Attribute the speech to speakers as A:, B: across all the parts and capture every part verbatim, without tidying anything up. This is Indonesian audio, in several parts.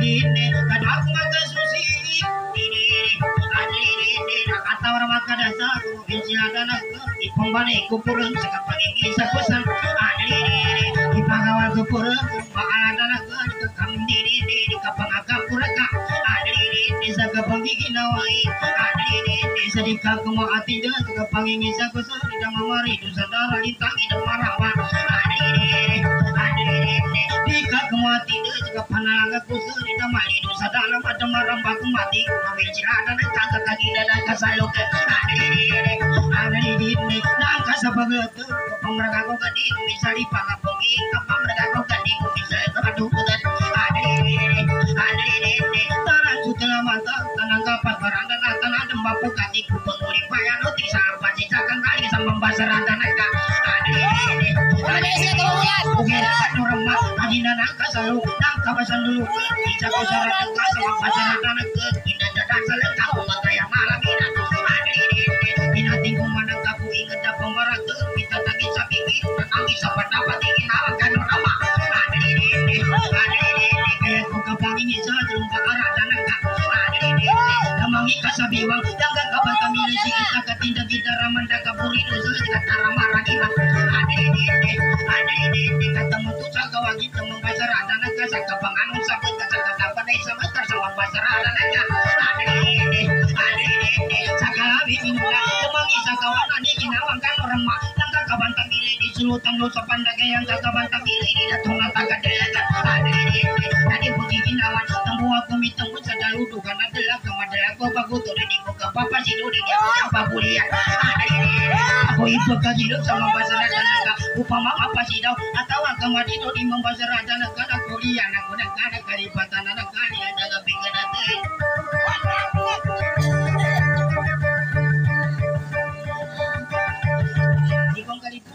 A: ini kadak maka susi ini ini kata orang maka dasar provinsi ada nak ipombane kupurun sekapang ini sakusan ini ipagawa kupurun bakal ada nak kam diri di kapang agak puraka ini sakapang giginawai ini sedikah kumo ati dengan sekapang ini sakusan tidak memari dosa darah lintang hidup marawa ini jika kemati jika panang aku suri damai dosa dalam ada marah baku mati kami cirada dan kata kaki dan kasalo ke ada di ini nangka sabagat pemerga ko kadi bisa dipangap pergi kapal mereka ko kadi bisa teradu dan ada ini ada ini tanah sudah mata tanah kapan baranda tanah demam kadi ku penguri payah lo tisa apa sisa kan kali sama basaran dan ada ini ada isi kemudian oke orang mak adina nangka selalu nangka basan dulu bisa ko saran nangka sama basaran dan ke tidak ada salah kamu mata yang malam ini ada ini ini tinggal mana kamu ingat apa marah tu kita tak bisa bikin kami sahabat dapat ingin akan orang mak ada ini ada ini kayak kau kapang ini saja rumah arah dan nangka ada ini namangi kasabiwang yang gak kapan kami lesi kita ketindak kita ramanda kaburi dosa kata ramah lagi ada ini ada ini kata mutu cakawang kita membaca rada nangka sakapang anu sabut kata kata pandai sama sama baca rada nangka ada ini ada ini sakalabi minulah namangi sakawan ani kinawang kan orang mak nangka kabantang milih di sulutan dosa pandaga yang kabantang milih di datung nataga delaga ada ini tadi pergi kinawan tembu aku mitemu sadaludu karena adalah kemadala aku bagutu di buka papa sidu di dia apa kuliah ada ini aku ibu kajidu sama bahasa rada upama apa sidau atau kemadi do di membahasa rada negara kuliah aku negara karibatan negara ada lebih kena teh ikon karibu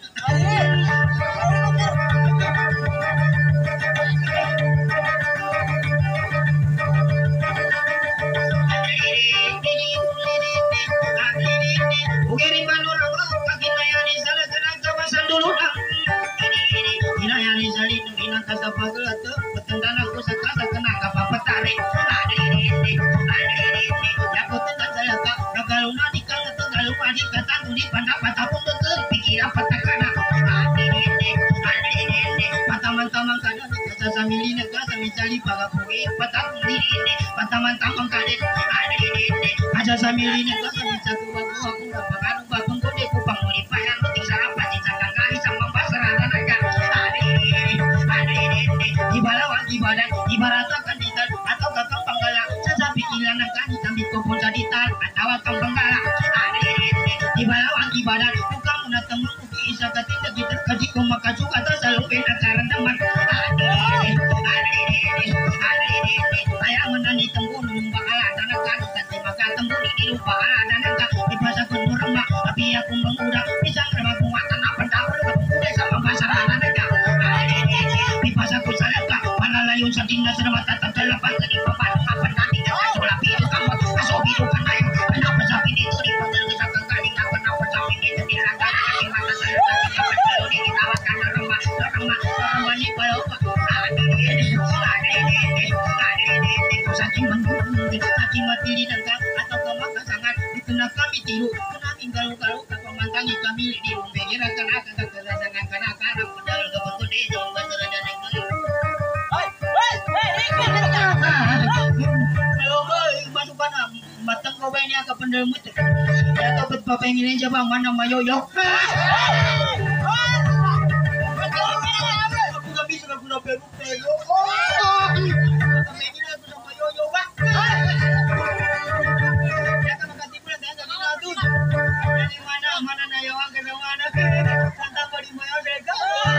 A: samili ni ka bisa ku bago aku ngapakan babong ko de ku panguli payan lo tinggal apa di sangang kali sama pasara naga ada ini ada ini ibalawan ibadah ibaratakan dital atau kakang panggala sasabi ilanan kan sambil kumpul jadital atau kakang panggala ada ini ibalawan ibadah bukan muna temu isa katinda kita kaji ko makaju kata selalu pena karan teman ada ini ada ini ada ini ayah menani tembun numbakala tanakan maka tembun di lupa ada nangka di bahasa kurang mak tapi aku mengudah bisa kerja kuatan apa tahu udah sama bahasa anak di bahasa kusana kak mana layun sadina sedang tatap delapan ke di papan apa nanti jangan coba pilih kamu masuk hidup kan ayo kenapa sapi itu di pantai kesakang kali kenapa kenapa sapi itu di langgar di mata saya tapi dapat kalau di ditawarkan rumah rumah rumah ini kalau ada ini ada ini ada ini kau saking menunggu saking mati di nangka atau kemaka sangat dikenak kami tiru kena tinggal-galau kepemantangi kami di rumah kira kena kena kerasangan kena kena pedal ke bentuk di jauh basara dan yang lain kalau masukkan matang kau ini agak pendel muter atau betapa pengen aja bang mana mayoyo aku gak bisa aku gak perlu perlu pengen aku sama yoyo bang dari mana mana nayawang ke mana kata bari mayo dega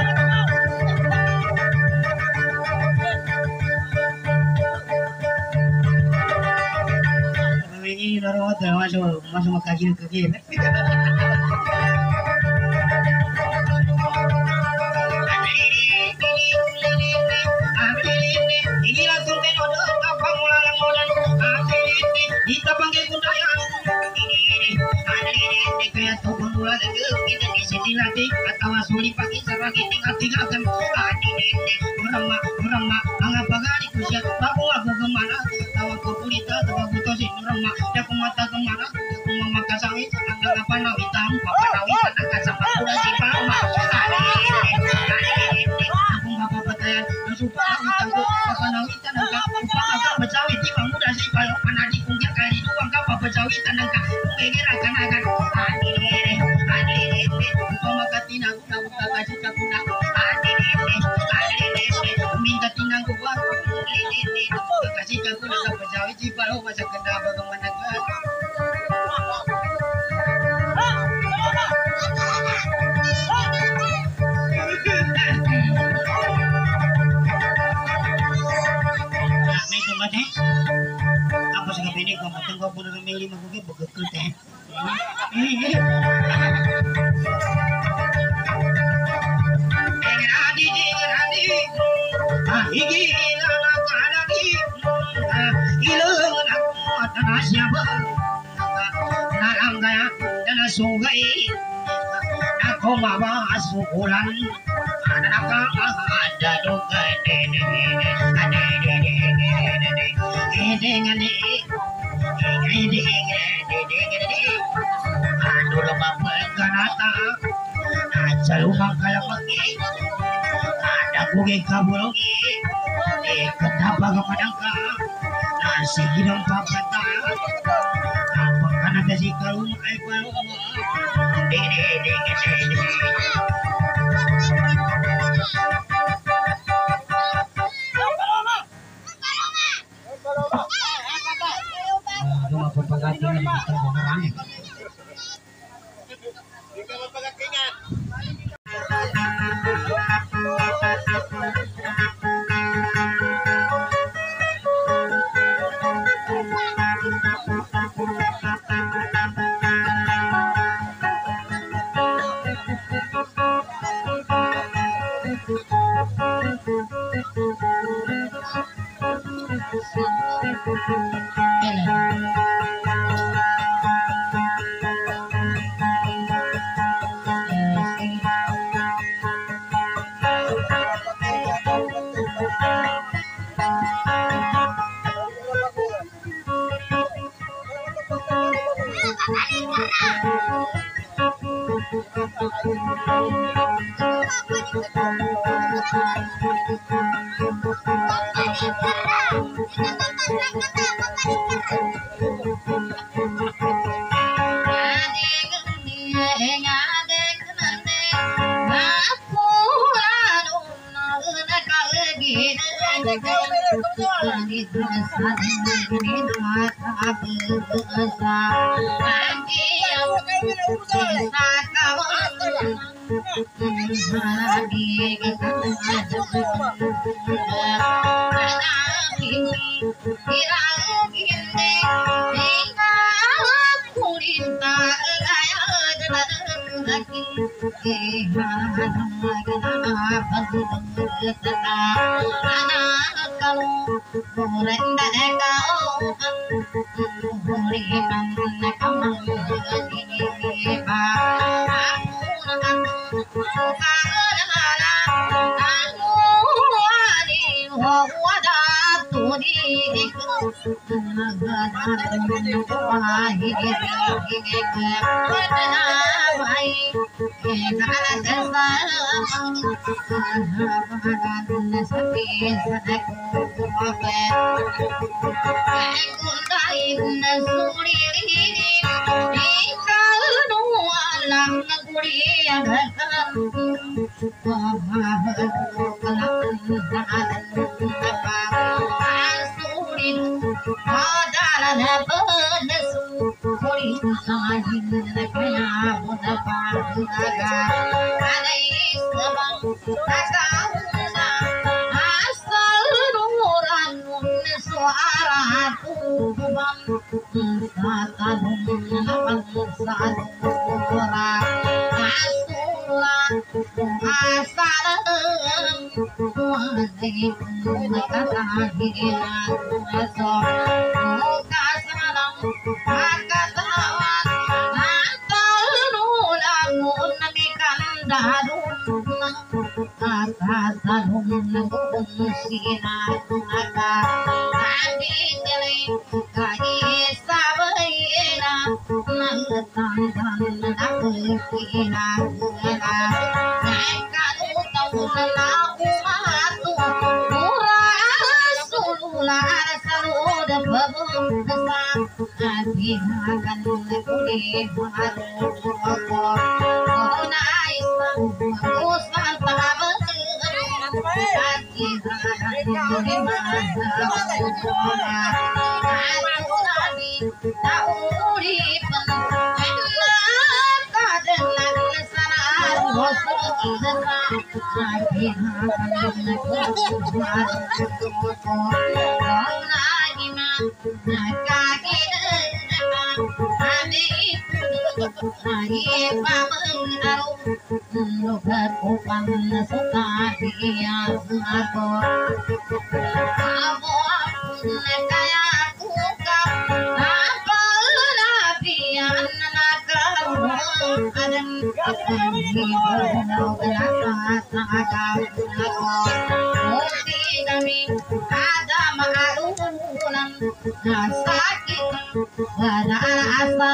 A: ini naruh masuk masuk makajil ke kiri ini langsung teno apa mulang modal kita panggil kundayan ini kayak tuh pemula lagi kita di sini lagi atau asuli pagi sarang ini tinggal tinggalkan ini ini orang mak orang mak anggap bagari siya bago ako kemana tawag ko pulita tawag ko si Rama ya kumata kemana kumamakasawi sa kandang panawitan papanawitan ang kasama ko si Pama akong mapapatayan ang supanawitan ko papanawitan ang kapapagkapasawi di pa muda si Palo panadi kung yan kali duwang kapapasawitan ang kumigirakan akan anire anire pamakatin ako na kakasik ako na anire anire minta tinang ko ba kakasik ako na kapasawi si Palo masa kena bagaimana ka apa sih ini kamu tunggu aku udah milih mau gue begitu teh adi adi ah iki anak anak ilang aku tanah siapa narang gaya dan sungai aku bawa asukulan anak ada doga dede ada dede dengan ini anu lemah penganata aja lumang kalau pergi ada kuge kabulungi eh kenapa kepadangka nasi hidung papata apa kan ada si kalung ai kalung dede dede dede kasalum sina naga adi tele kai sabayena nang tan tan nakina na kalu tau na umatu murah sulula saluda babum sa adi akan kuli haru ko na isang usan tahabat Lugat upang suka dia aku Abo kaya kuka apa nabian nakamu kadang hiburan belaka sakau Mesti kami ada malulan sakit pada asa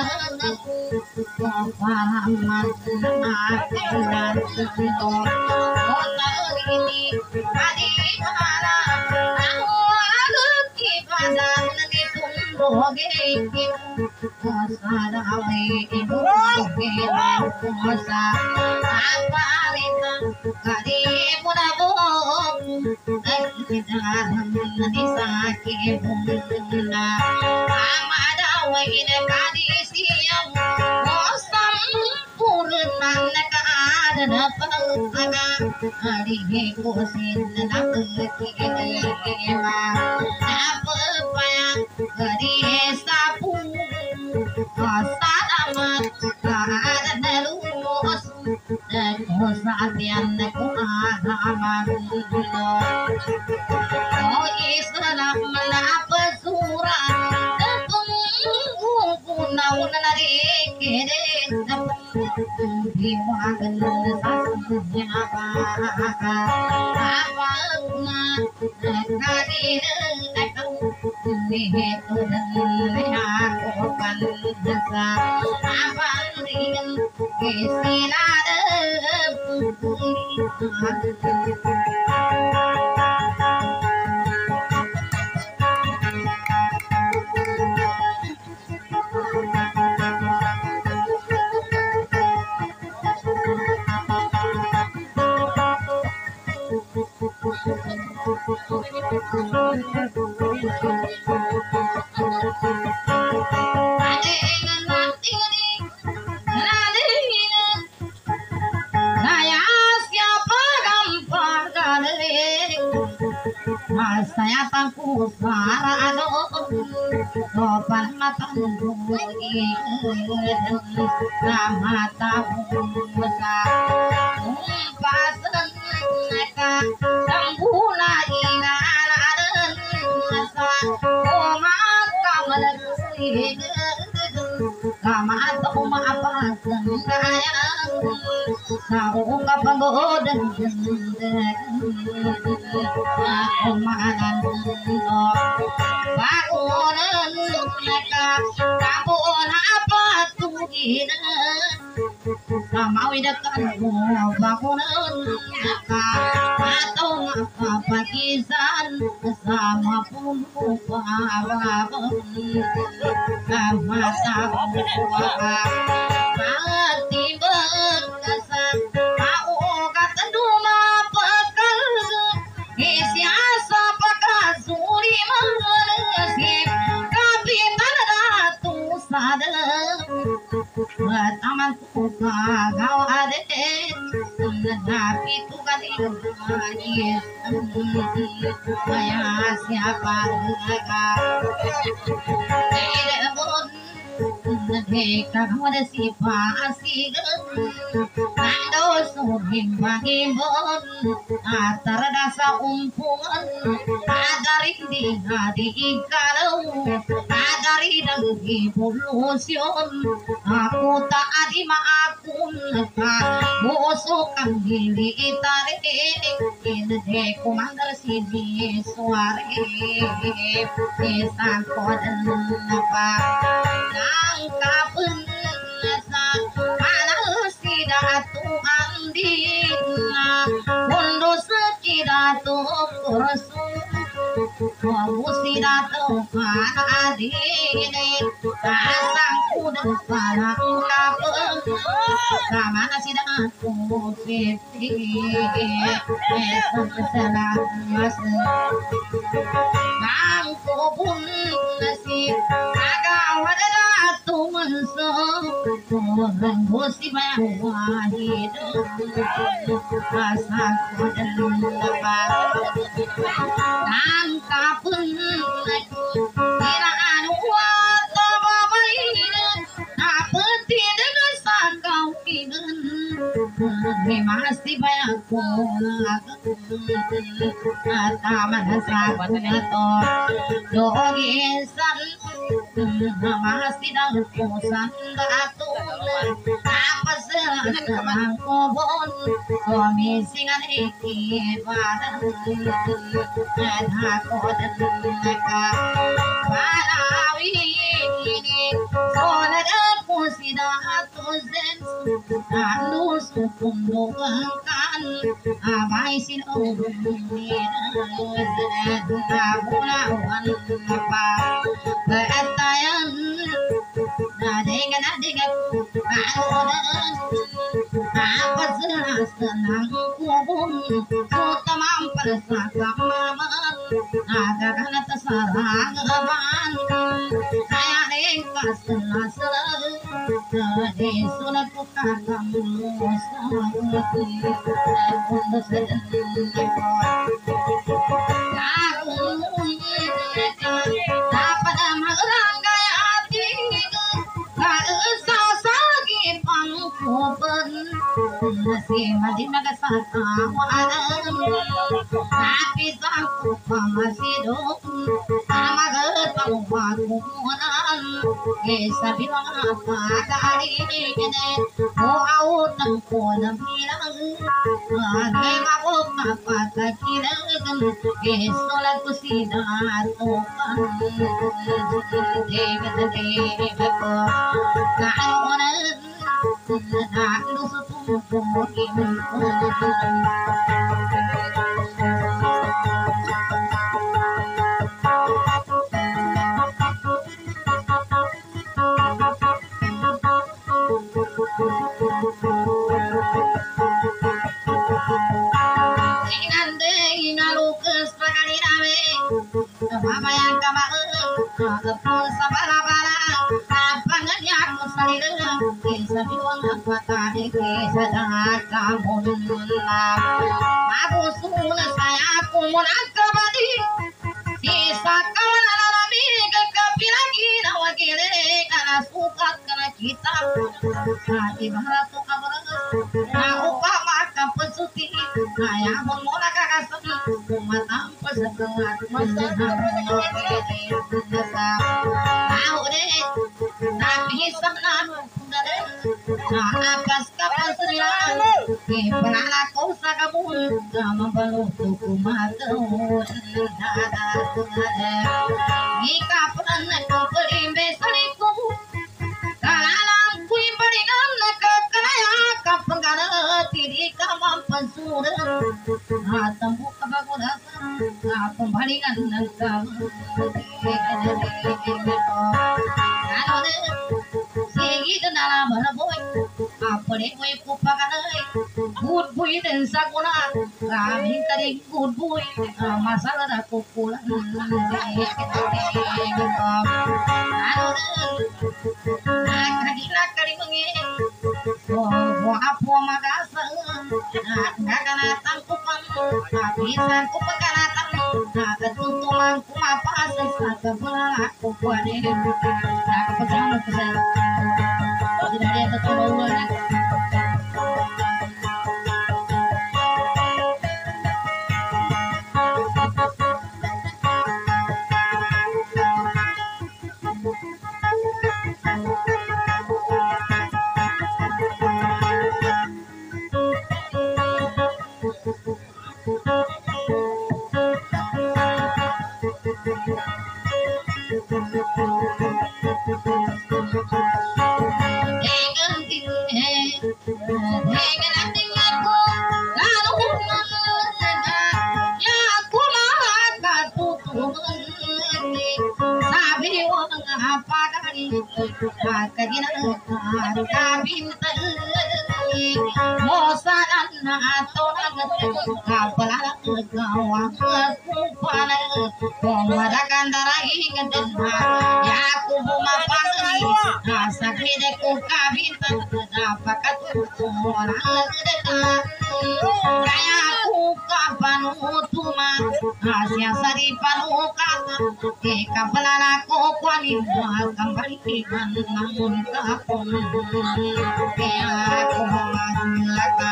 A: Pahaman dan itu kota ini adi mana aku aluki pada nanti tumbuh gigi kosa dawe ibu gigi kosa apa lita kadi muda bohong kita nanti sakit bunda ama dawe ini kadi siang Hari kusin nak kekema apa payah hari sapu selamat keadaan lulus dan kesatian ku agaman oh Islam menapa surah tepung kunau nari kere diwagan sasnya apa apa kadi datang itu dan aku kan jasa apa ringan kesilada saya tangku sarano sopan matang bumi nama tahu musa umpasan neka sambuna ina adan masa omat kamal sih kama atau apa sayang saung apa godan aku manan bangunan mereka kabun apa tugina sama widakan bangunan mereka atau apa pakisan sama pembuka sama tahu mati berkesan mau kata duma pekal siasa pakai suri mengesip kapitan ratu sadar taman suka kau ada tapi itu kan itu saya siapa tidak pun Heka ada sifat asing ada surim bangimbon atar dasa umpungan ada rindi hadi kalau ada rindu polusion aku tak adi maakun busuk ang dili tarik hindi kumandar si di suare isang kodan na pa ng kapun sa palang sida tuang din na mundo sa kida to kurso musida to paadin asang kudan parang kapun sama na sida to fifty esang salamat Bang kubun nasi agawad na tumanso Tuhan gusti bayang wahid Asa ko dalam lepas Nang kapun Tinaan wata babayin Napati dengan sakau kinan Memasti bayang ko Ataman sabat nito Dogisan Masih dalam pusan batu Apa serang kubun Komisingan iki badan Ada kodan mereka Malawi ini Solat aku sidatu zen Anu sukun doangkan Abai sinong Nabulawan apa Keetayan Nadingan nadingan Kanudan Apa seras tenang kubun Kutamam persakamaman Agakan terserang aman Saya nengkas tenasel Di sunat kukakam Untuk sedang dapat merangkai hati tak usah sakit pangkuban masih masih magasaka wadan tapi sangku masih dong sama getang wakunan kisah bilang apa dari ini mau out nang kolam bilang lagi mabuk apa kakiran kesolat kusidat tukan debet debet ko kaonan nak lusut pumukin Mama yang kamar kepul sabara-bara Kapangan yang musalirang Kisah bilang apa tadi Kisah dengan kamu Mabu sulah saya kumulan kebadi Sisa kawan alami Kekepilagi nawa kiri Karena sukat karena kita Hati barat tu kabaran Nah upah maka pesuti Saya pun mula kakasem Kumatang pesekelat Masalah Tahu deh Tapi sana Akas kapan serilang Pernah aku sakabun Sama balu tuku matun Ika pernah ku pelimbe saliku Kalalang kui beringan Kekenaya kapengkana Tiri kamam pensurang Hatambu kabagulasan Pembalingan ng kamu Ano deh Sige na lang boy Apa deh boy kupakanay Good boy din sa kuna Kami taring good boy Masalah na kukulan Ano deh Nakagilak ka rin mga So apo magasang Naganatang kupang Kapisan kupang kanatang Nagatutumang kumapasas Nagkabulang ako kuwanin Nakapagsamang ko sa Tidak ada yang tertolong Sari panukan ke kapalana ko kwani kembali namun kapon kaya ko malaka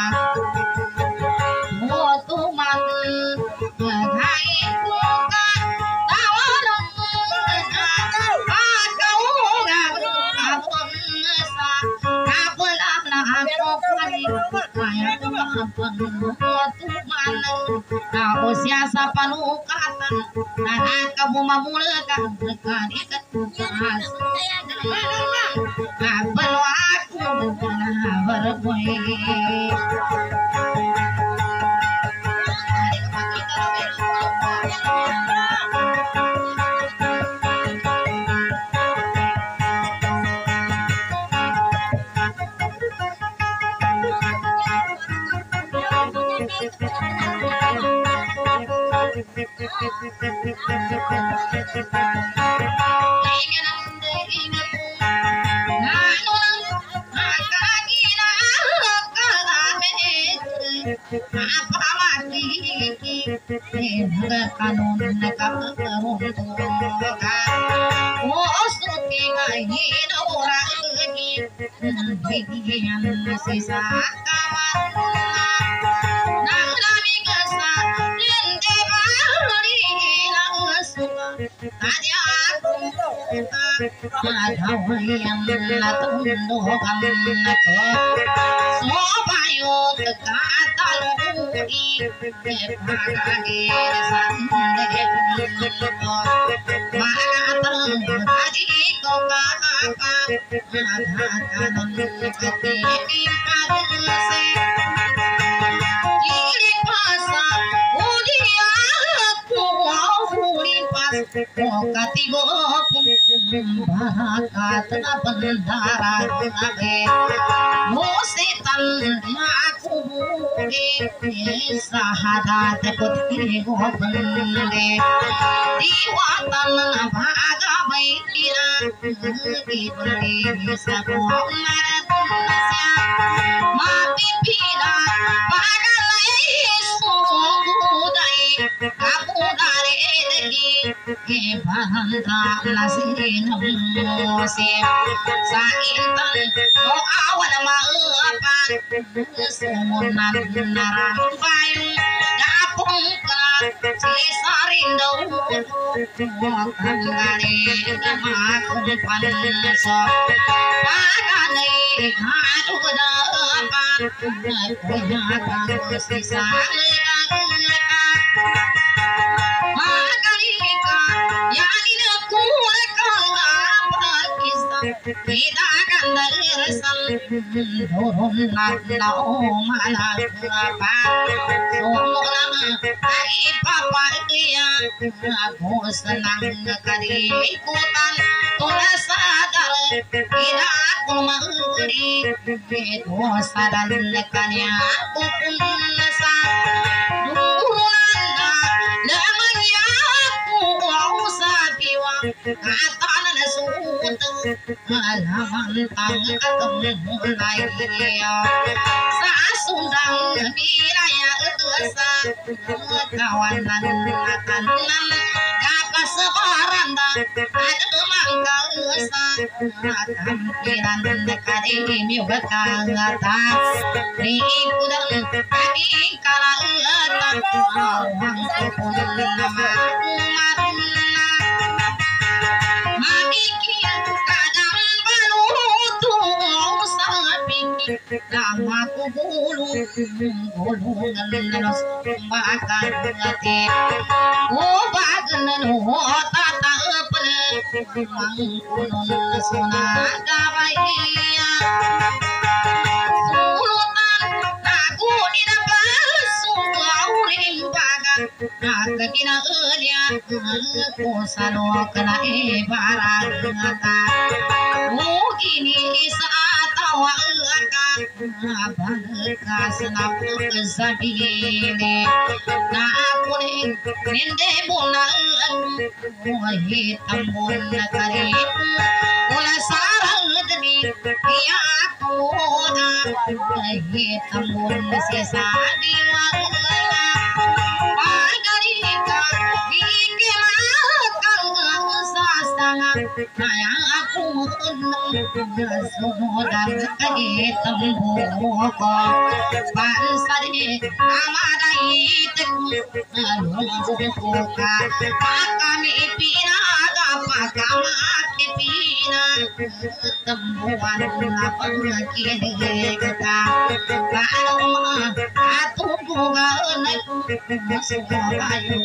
A: mo tuman ngai ko ka tawalan akau kapon sa kapalana ko kwani kaya ko kapon mo tuman ako siya sa panukatan nakakabumamulakan nakalikat ko kaas kapalo ako nagkalabar sahadat putri gopande diwatan bhaga baitira gibri sabunar tunasya mati pira pagalai sudai kapudare degi ke bhanda nasinam se saintan o awan ma apa sumunan narampai dapung si sarindo kangane damakun panso pagane hadu dapa kuya si salika magalika yanina kulaka pakistan kita kandar san dorong na omala apa somona ai papa dia aku senang kali ikutan tulis sadar tidak aku mengeri itu sadar lekannya aku pun nasa durulanda lemanya aku usah biwa kata nasuut halaman tangga mulai sa sundang biraya sa kawanan kanan kapas sebaranda ada mangga sa kampiran kademi bakangata di pulang kami kalangata awang pun nama nama ku bulu gulungan nos makan hati oh bagan no tata pele mangkunun suna gawaiya sulut kekinaeulya ku salokna ibarata mugini saatawa aka balka senap kesadine na kuning nende buna hitam buna kari ula sarang deni ya kuda hitam buna sisa diwa pagarika Naya aku sudah kehitam buko pansari amadai buka kami pinaga pakamaki pina tembuan lapang kini kata kalau aku buka masuk kayu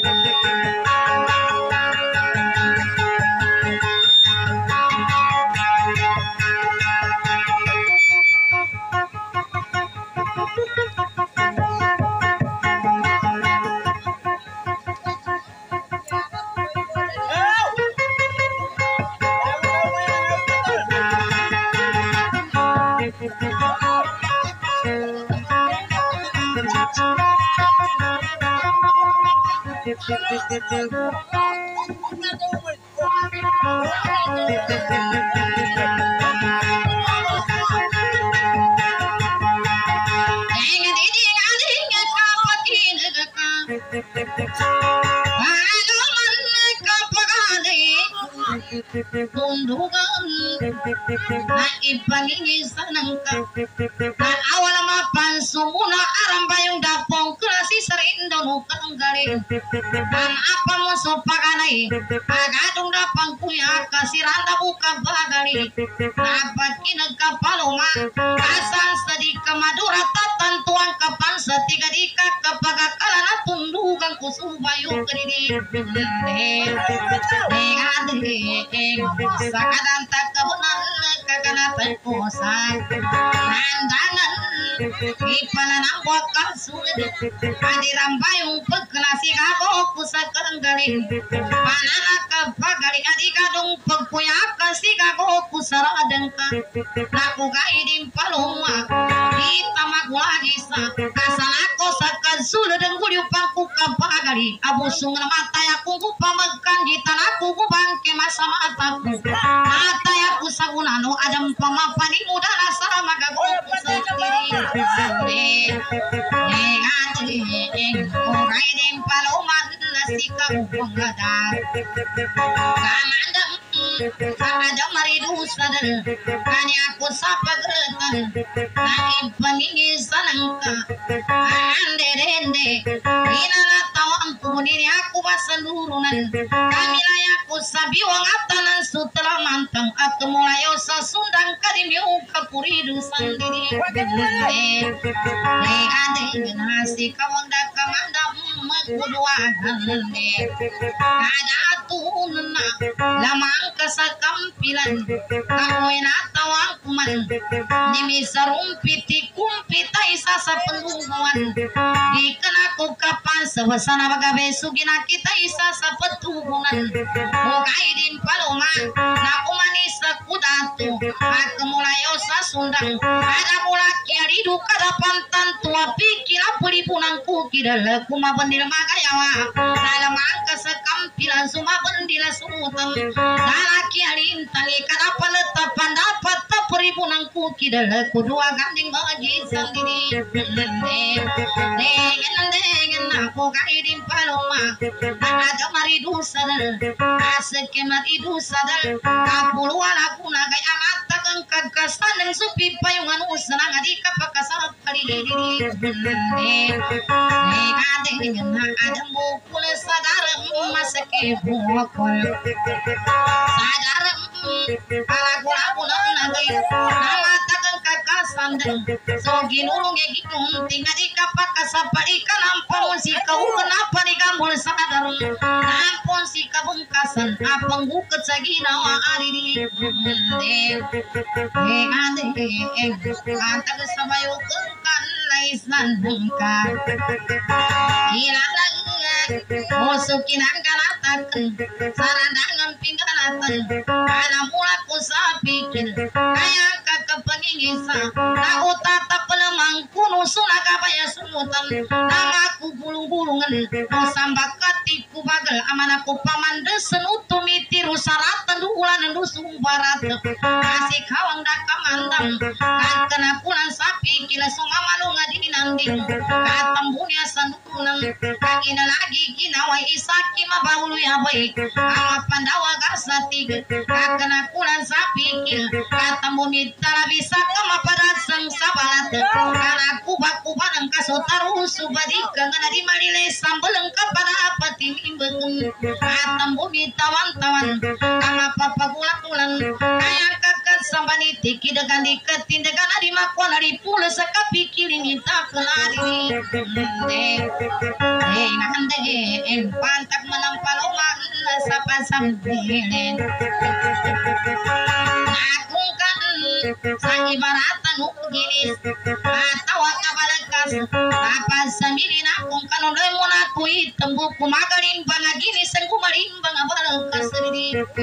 A: Tundukan na ipangingin sa nangka na awal mapan sumuna aram bayong dapong klasi sarindo nukang galing ang apa mo sopakanay agadong dapang kuya kasiranda buka bagali dapat kinagkapaluma kasang sa di ka madura tatantuang kapan sa tiga di ka kapagakala na tundukan kusubayo kanini sakadang takabunan kaganatan kosa nandangan ipananang wakal sulit adirambay pagklasi kako kusa karanggalin pananak kapagaling adikadong pagpuyak kasi kako kusaradang ka naku kaiding paluma kita magwagi sa kasanako sa kasulad ang gulyupang kukapagali abusong na matay akong kupamagkan gitan ako kubangke masama ataku matay ako sa unano adam pamapanin mo na sa magagot sa diri eh ati kung kaiding paluman na sikaw pangadal kamandang ada maridusan kanya ako sa pagratan na ipangingisan ang ka ande-rende inanatawang kunin ako masalurunan kami laya ko sa biwang at tanan sutramantang at tumulayo sa sundang karimyo kapuridusan diri eh ade nasi kawang dakamandang magbuduan ada tunan na lamang ka sa kampilan ako'y natawang kuman nimisarumpiti kumpita isa sa penunguan di ka na ko kapan sa wasana magabeso ginakita isa sa patuhunan hukay din paluma na kumanis sa kudato at kumulayo sa sundang ada mula kiaridu kadapan tantu api kila pulipunang kukidal kumabandil magayawa nalamang ka sa kampilan sumabandil surutan dalaki alin tali kadapan letapan dapat tapuripunang kukidal kudua ganding magisan diri dengan dengan aku kaidin paloma ada maridu sadar asake maridu sadar kapuluan aku nagai amat tagang kagasan ng supi payungan usanang adika pakasarap paliliri dengan dengan ada mukul sadar masake bukol sadar ala gula gula nagai amat tagang kagasan so ginulung ya ginung tinggal di kapak kasaparikan ampun si kau kenapa di kampung sadar ampun si kabungkasan apang buket saginawa ari di eh ade eh kata kesabayo kan laisan bungka kila musukin angkaratakeun saradangan pinggarateun kana mulaku sapikir kaya kakepengingisa na utata pelemang kuno sunaka baya sumutan namaku gulung-gulungan no sambakatiku bagel amanaku pamandesen utumi tiru saratan ulan dusung barat kasih kawang daka mandang kan kena pulang sapi kila sunga malunga di nanding katambunya sandukunang kagina lagi ginawai isaki mabaulu ya baik ama pandawa gasati kakena pulang sapi kila katambu mitara bisa kama parasang sabalat karena kubak-kubak ang kasotaru subadi kangana di malile sambeleng kepada pati imbeng katambu mitawan-tawan kama papagulat-ulan kaya kakak sambani tiki dengan diketindegan adi makwan adi pula sekapi kili minta kelari eh nande eh pantak menampal oman sapa sambilen akung kan sang ibaratan ugilis atau kabalakas apa sambilin akung kan oleh monakui tembu kumagarin banagini sang kumarin bangabalakas di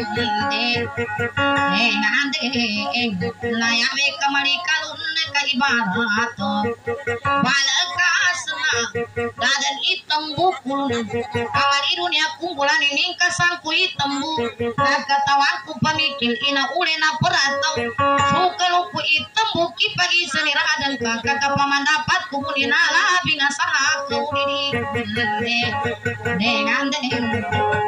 A: eh nande eh layame kamari kalun ka ibarato balakas na dadan item bukul kamari dunia kumpulan ini kasangku item bu nagkatawaku pamikil ina uli na peratau sukaluku item buki pagi senira dan kakak pamandapat kumuni nala bingasaha aku diri dengan dengan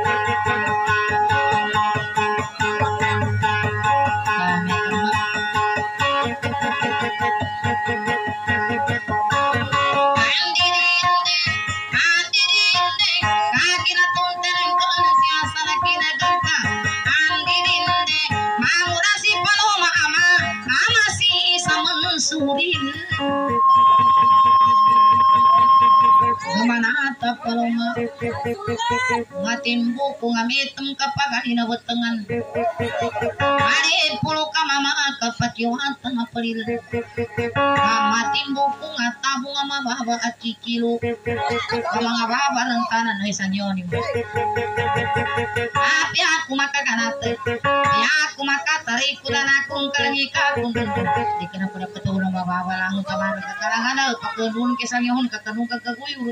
A: Manata paloma matin buku ngamitem kapagahin wetengan ari puluh ka mama kapatiwatan apelil matin buku ngatabung ama baba acikilo mga baba rentanan ay sanyoni api aku maka kanate ya aku maka tarik kuda nakung kalangika kung dikena pada petuh nama baba lang kamar kalangan kakadun kesanyon kakadun kakaguyur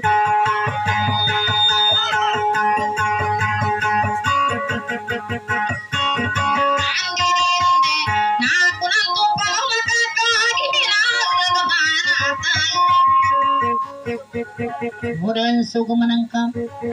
A: Mudan suku menangkap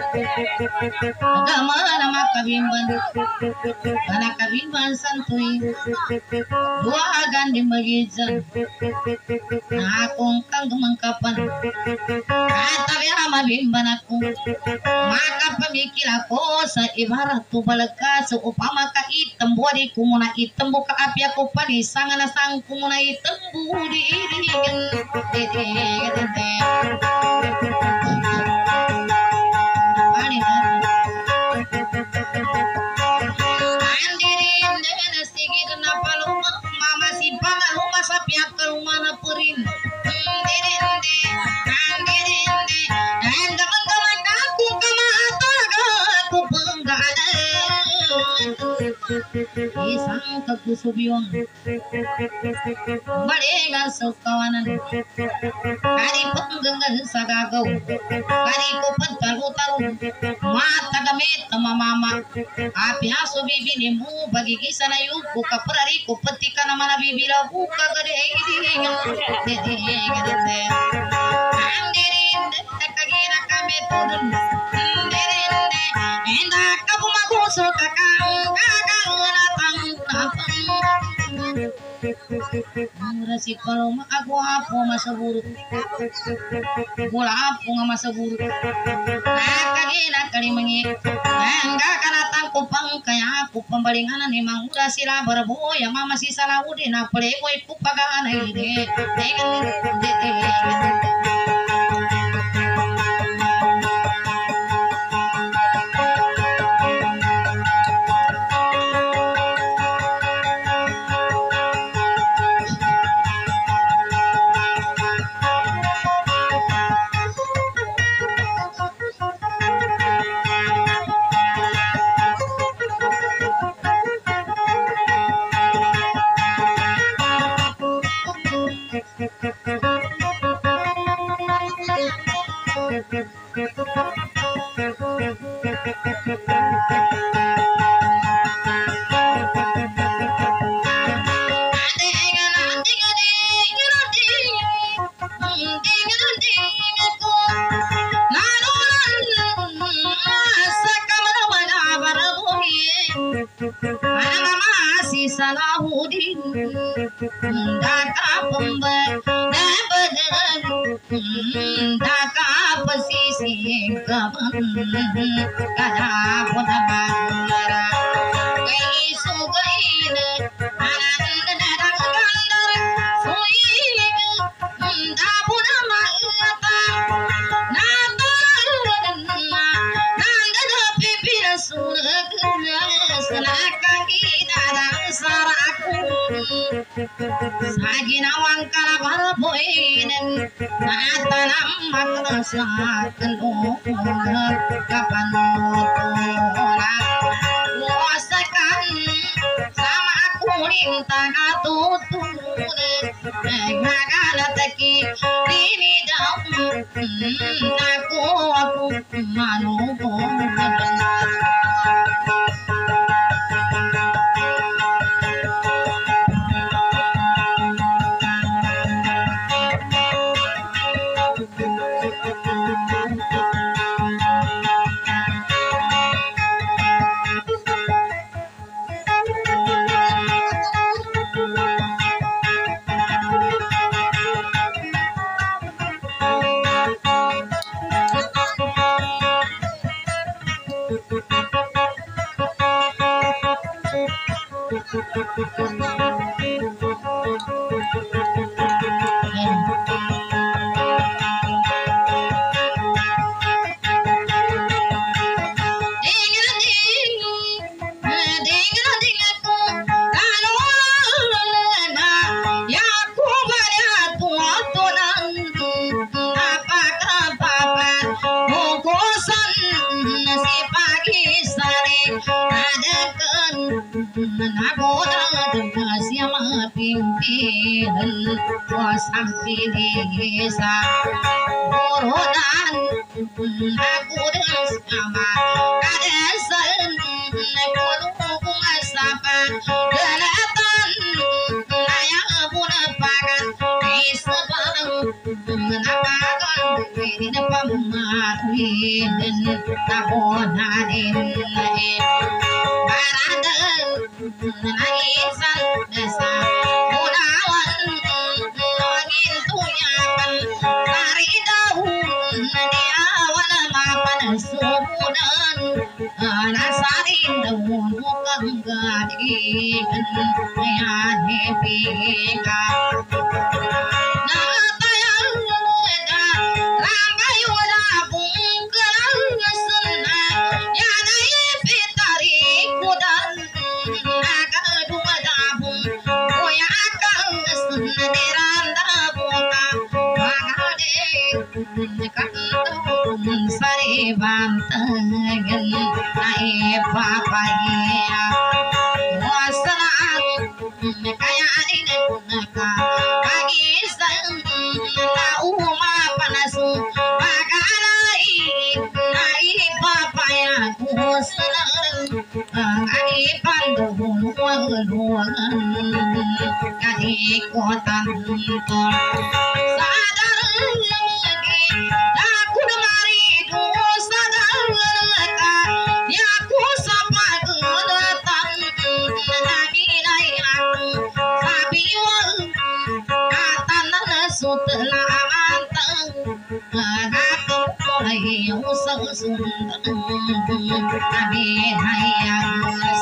A: agama nama kabimban karena kabimban santui dua agan di magizan akong kang gemengkapan kata ama bimban aku maka pemikir aku sa ibarat tu balaka sa upama ka item buari kumuna item buka api aku panisangan na sang kumuna item budi mama si pangaluma sa pihak ke rumah na purin isang kagusubiyon baligan sa kawanan kari panggangan sa gagaw kari ko pagtalo-talo mata gamit na mamama api aso bibini mo bagigisa na yung buka parari ko pati ka naman na bibila buka gade ang dirin kagira kami tudun enak ka bumaguso kakang Rasi kalau aku apa masa buruk bola apa nggak masa buruk nah kagina kali mengi enggak karena tangku pang kayak aku pembalingan memang udah sila berboya mama si salah udah na playboy ku pagangan ini Salahuddin daka pember daka pesisi kaban kada puna bandara kai sugaina anand darang gandar soi da puna mata nanda nanda pipir surga selakaki darang saraku sagina wangkala barboinen natanam maksaken ukur kapan nutulah wasakan sama aku lintang tutun ngagala teki ini daun aku aku manubo sampai desa borodan aku dengan sama ada sen kulung sapa kelatan ayah pun pakan isbang menapakan di depan mati dan tabonanin baradan nangisan desa nasarin daun bukan gading ya nepika nata yang leda ramai wala bungkelang sena ya nai pitari kudan aga dua dabung koya akal sena diranda boka magade kantong sare bantengen nae papaya wasaran kaya ane naka pagi sang na uma panasu pagalai nai papaya kusaran ane panduhun waluan kadi kotan ton sadar lagi aku demari dosa dalaka ya ku sapa kedatang nani nai aku sabiwal katanan sutla mantang aku mulai usang sundang kami hayang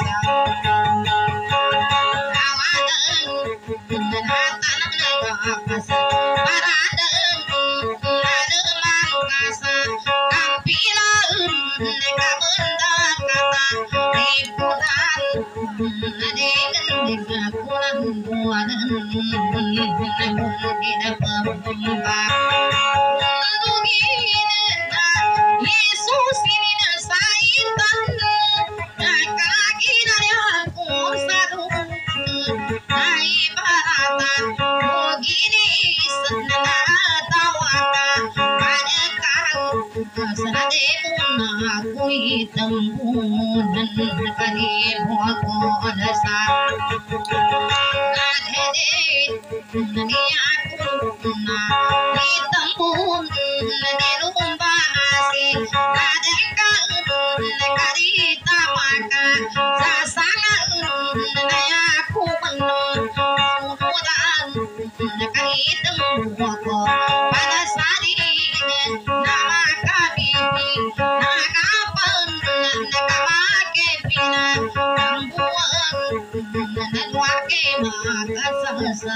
A: Yesus ini saitan kaki dari aku satu hai barata begini senang Sade puna kui tembunan kadi boko dasa Adede dunia kuna di tembun di lumba asi Adekal kadi tamaka sasangan naya ku penuh sunudan kadi temboko pada sari nama kabibi nakapan nakamake pina kambuan nanwake makasasa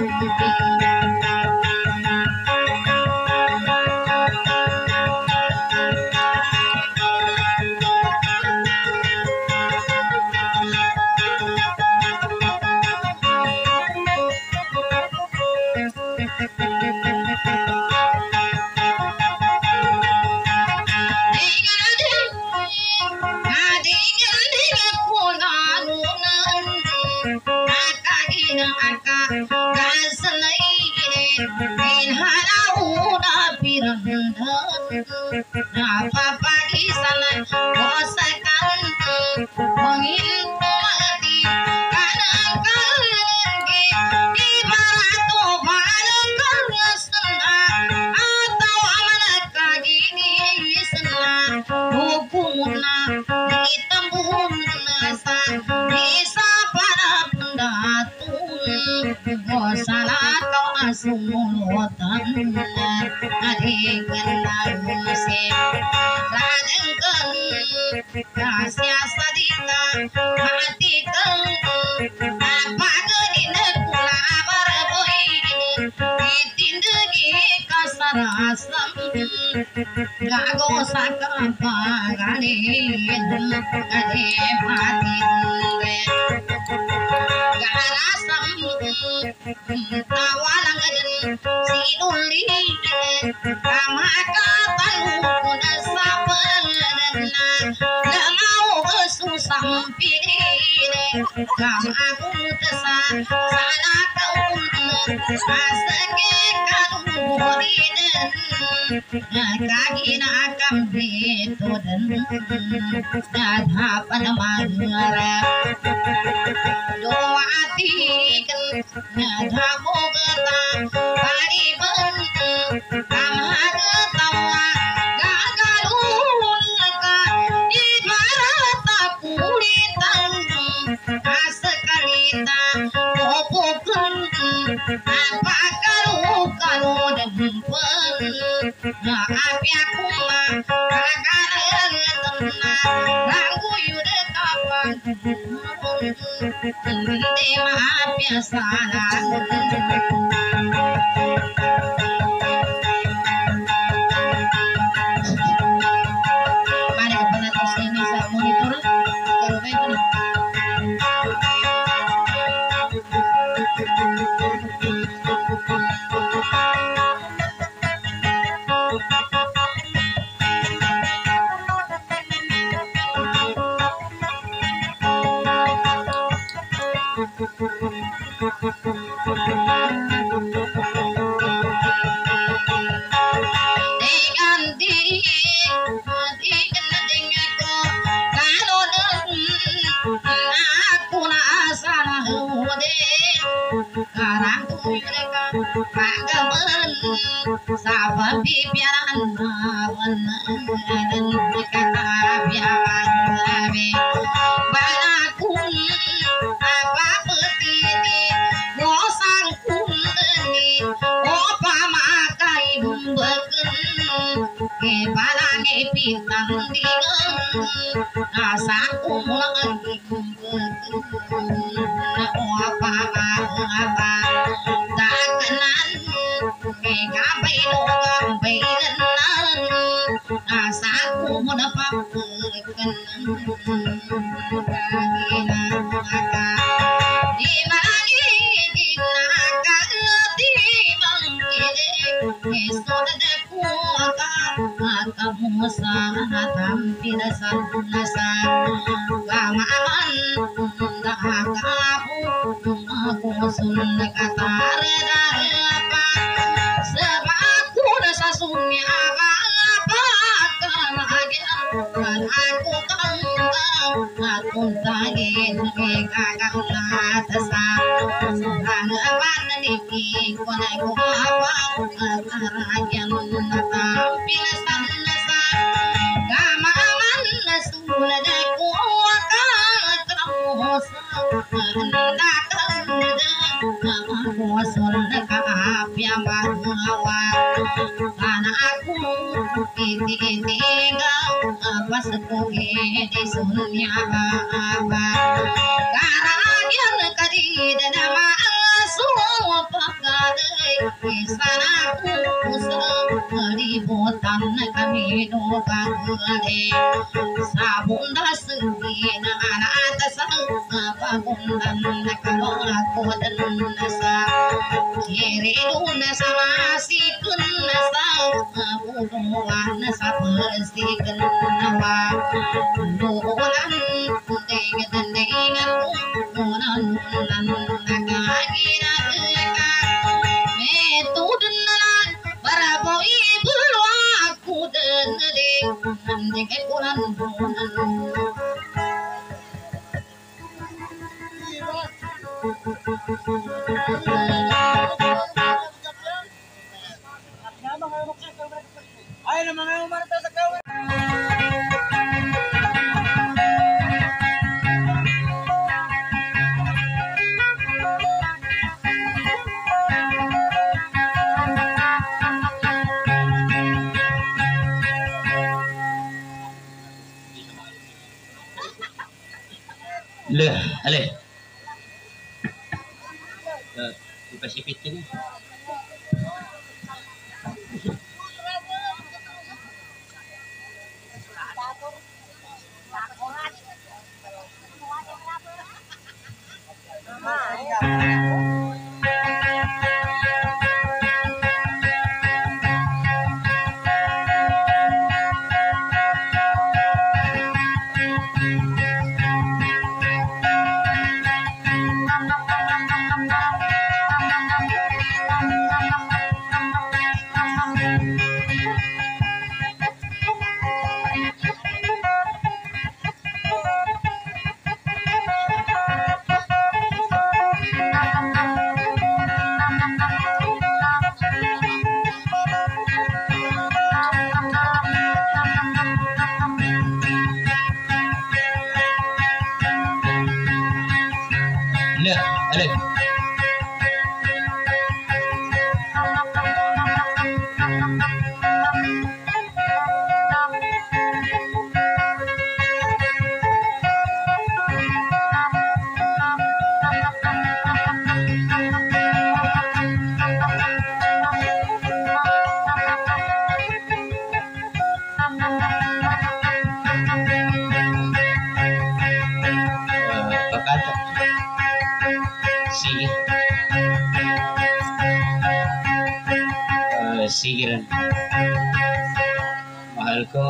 A: apa di sana bosakan menghindari kadang lagi di barato malam senang atau mereka gini senang hukumna di tembun nasa bisa para pendatun bosalah kau asumulotan adik kenal musik ladengkan kasih sadika matikan apa gedina pula barboy ditindegi kasar asam gago sakam pagani ade mati garasam tawalang sinuli kamaka talu kuda sabarna lamau susah pilih kam aku tesa sana kau asake kadu boriden kaki nakam beto dan hadapan mangara doa tikan nadamu kata hari bentuk kamar tawa gagalun ka ibarat kulitan asakalita popokun apa kalau kalau dempen api aku mah kagak tenang lagu yude kapan Ente maaf ya salah mari kepada terus ini saya monitor kalau baik sahabat biaran mawan dan kata biaran balakun apa petiti ngosang kundi opa makai bumbeken ke balange pitang dingan asaku lagi bumbeken opa apa dakanan gapai gapai nan asaku mendapat kekenan maka di magi di naga di mangkide esode kuaka kamu sana tampil sanasa kamaman dakapu aku sun kata reda apa sebab ku desa sunya apa puntangin kagak natasa anggapan niki kona ko apa karayan tampil sanasa gama aman nasulad ko akal terus datang wasul kapya bahawa anakku inti-intiga pas tuge di sunya apa karayan kadida nama semua pakai kisanaku di botan kami doa gede sabun dasengin anak atas apa gundan kalau aku dan nasa kiri nasa masih pun nasa buruan nasa pasti kenawa bulan dengan dengan bulan bulan naga kira metode nalan berapa ibu aku deneri dengan bulan bulan
B: Ay, na mga umarta sa kawan.
C: Le, ale. Uh, Pasipit ini. Le, ale. Pagkata. Sige. Uh, sige rin. Mahal ko.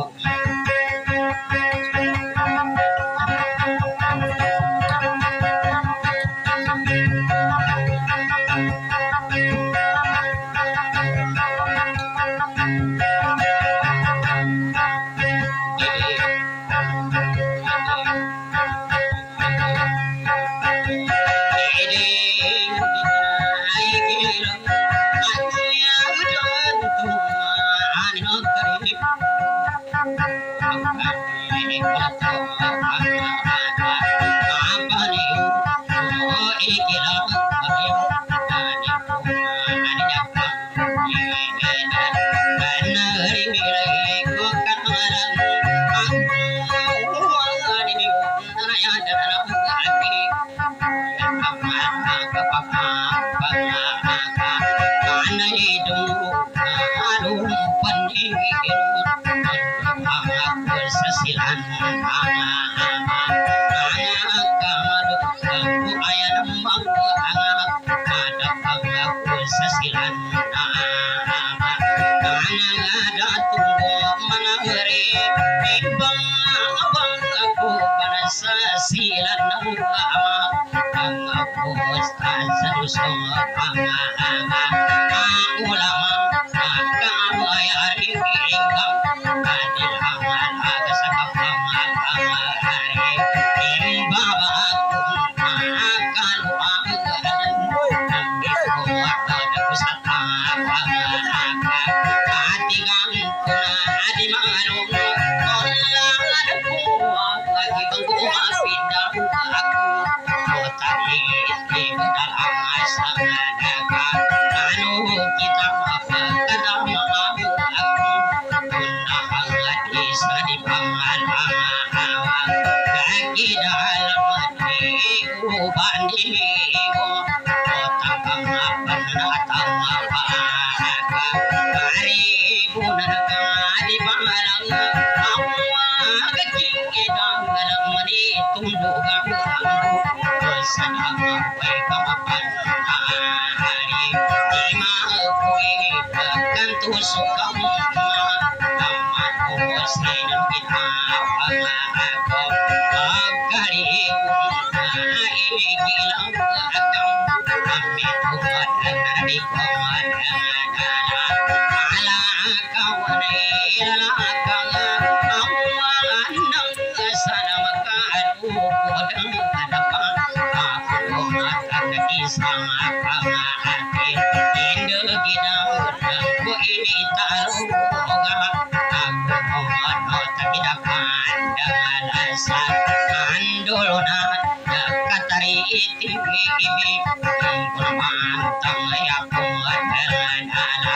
A: gantu sukam taman usin kita aku agari ini gilang agam kami tuhan di komandan ala kawan ala kawan awan nang sana makaru kodang apa aku makan isang hati indo gidang aku ini tahu aku mau tidak pandang asal andulna katari tinggi ini mantang ya dengan ala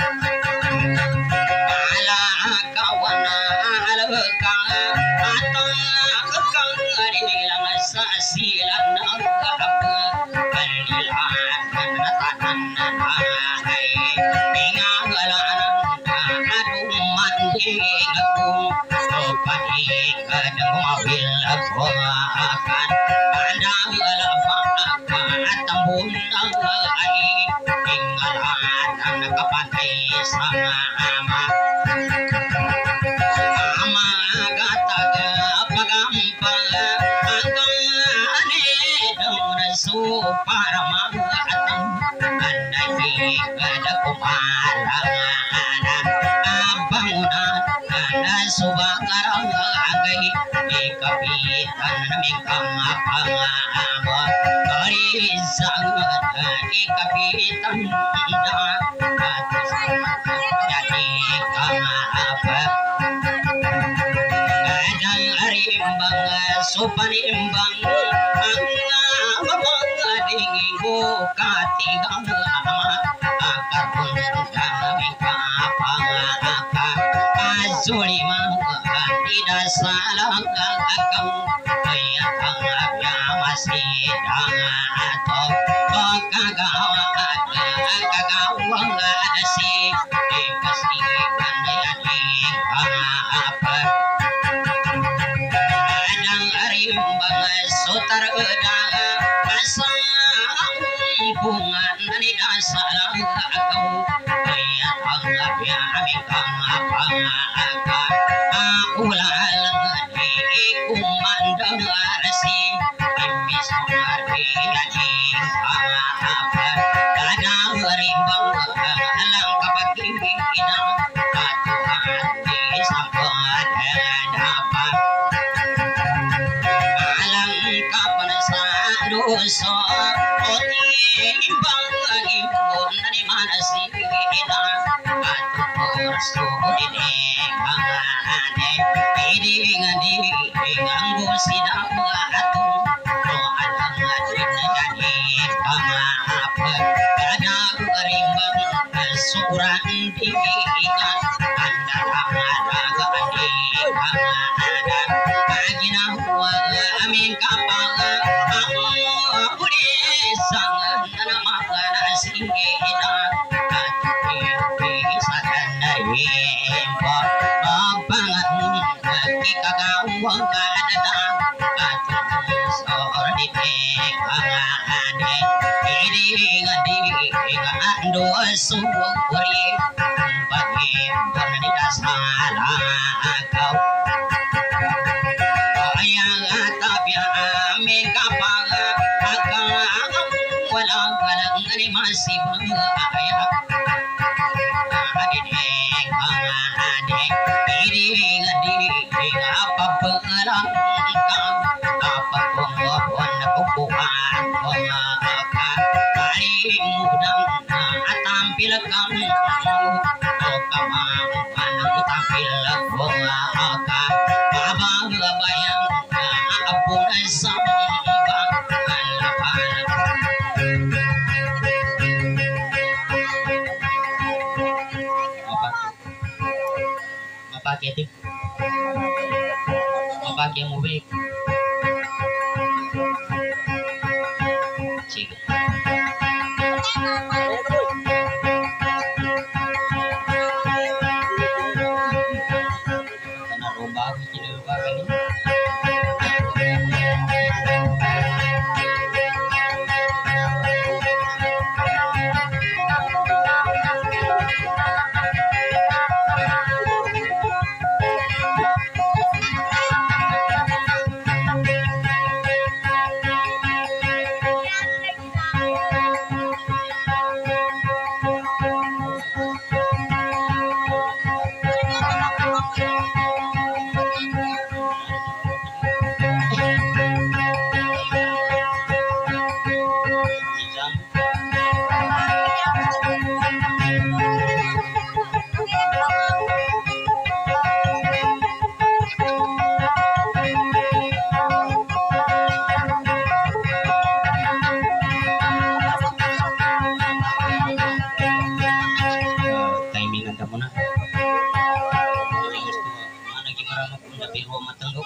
A: ala kawan ala kang atau kang dilang sasilan apa kalilan tatanan hai tinggalan aduh mandi aku pagi kadang mobil aku akan ada lapak tambun ai tinggalan ke pantai sama ama ama gata pagampang angkane dong su parama atang andai kada kumalang bangunan ada subangarang agai ikapitan namikang apangama karisang ikapitan da jadi kang apa kadang arimbang supanimbang ang dingigo katigang ama akar pun kami kapang Zulima tidak salah agam ayat anggapnya masih atau kagawa kagawa si dikasihkan yang apa kadang arimbang sutar udang asal hubungan tidak salah agam ayat anggapnya mikang apa ulal ngadi kumandang arsi imis ngarti jadi apa kadang rimbang alang kapaging inang katuhan di sampan apa alang kapan sadoso oti imbang imbon dari mana sih inang katuhan sudine ngadi nganggo sidang atu no alang adrin jadi apa kada rimbang sukuran diikan anda amaraga adi ada agina huwa amin kapang aku sang nama kana singina ati sadan dai kagawang kadadang at sor di tekangane iring adik ando sumuri bagi bernadi dasala kau ayang tapya amin kapag akang walang walang ni masih ayah iring adik apa pengelang apa pengopan kukuhan pengaka kali mudang tampil kamu kamampan aku tampil pengaka abang bayang apun sambang alapan apa gitu apa yang mau baik sige karena romba aku jadi lupa kali
C: bimbingan kamu na. Mana gimana mau pun tapi rumah tenggo.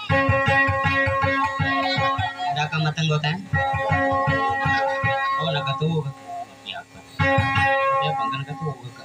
C: Ada ka matenggo kan? Oh nakatuwa. Ya ka. Ya pangkan katuwa ka.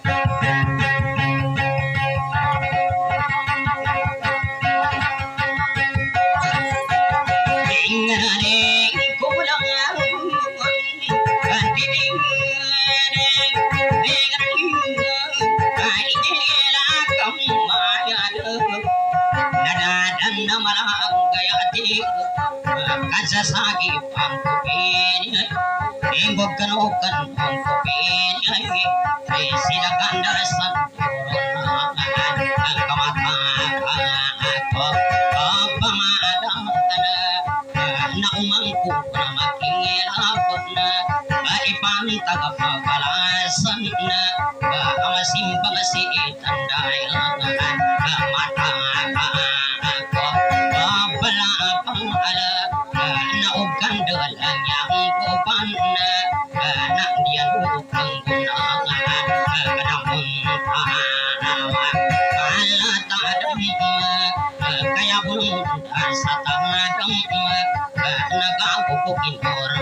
C: Sasagi pangkupin Ingok kanukan pangkupin Sila kandasan turunan Ang kamatakan ako Papamadang Na umangko na makingilapot na Ipantag papalasan na Amasimpang si itandayang Mata ako Papalapang ala naukan dalang yang kupan nak dia lukang gunangan kadang tawa kala tadam kaya bulung satang adem nagapupukin orang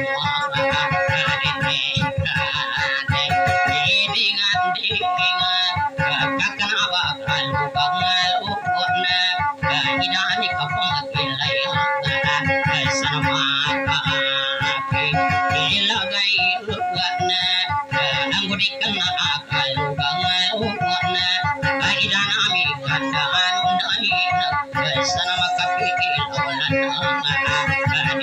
C: dengan dengan kakenapa kalau bangalukon idani kapagilay sama kaki ilagay lugan ang gudikan na akal bangalukon idanami kandaan dahil sana makapikil ulan ang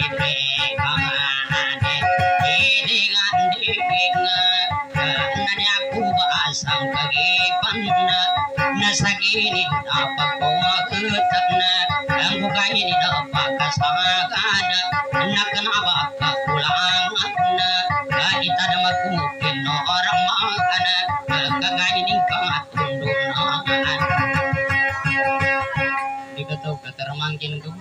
C: idingan dingan nanyaku basang kagipan na nasa gilid napagpawagutan na ang bukayin napakasagada nakanaba kakulangan na kahit na magkumupin no orang makana kagainin kamatundungan di kataw katarmangkin ko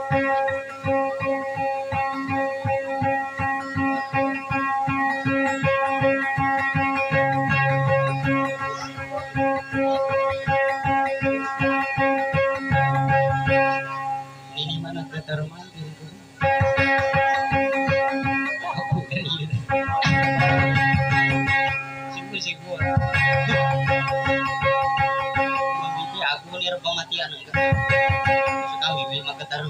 C: ini mana katarmangkin ko aku kaya sigur-sigur mabiti aku nir pamatian kami bi makatar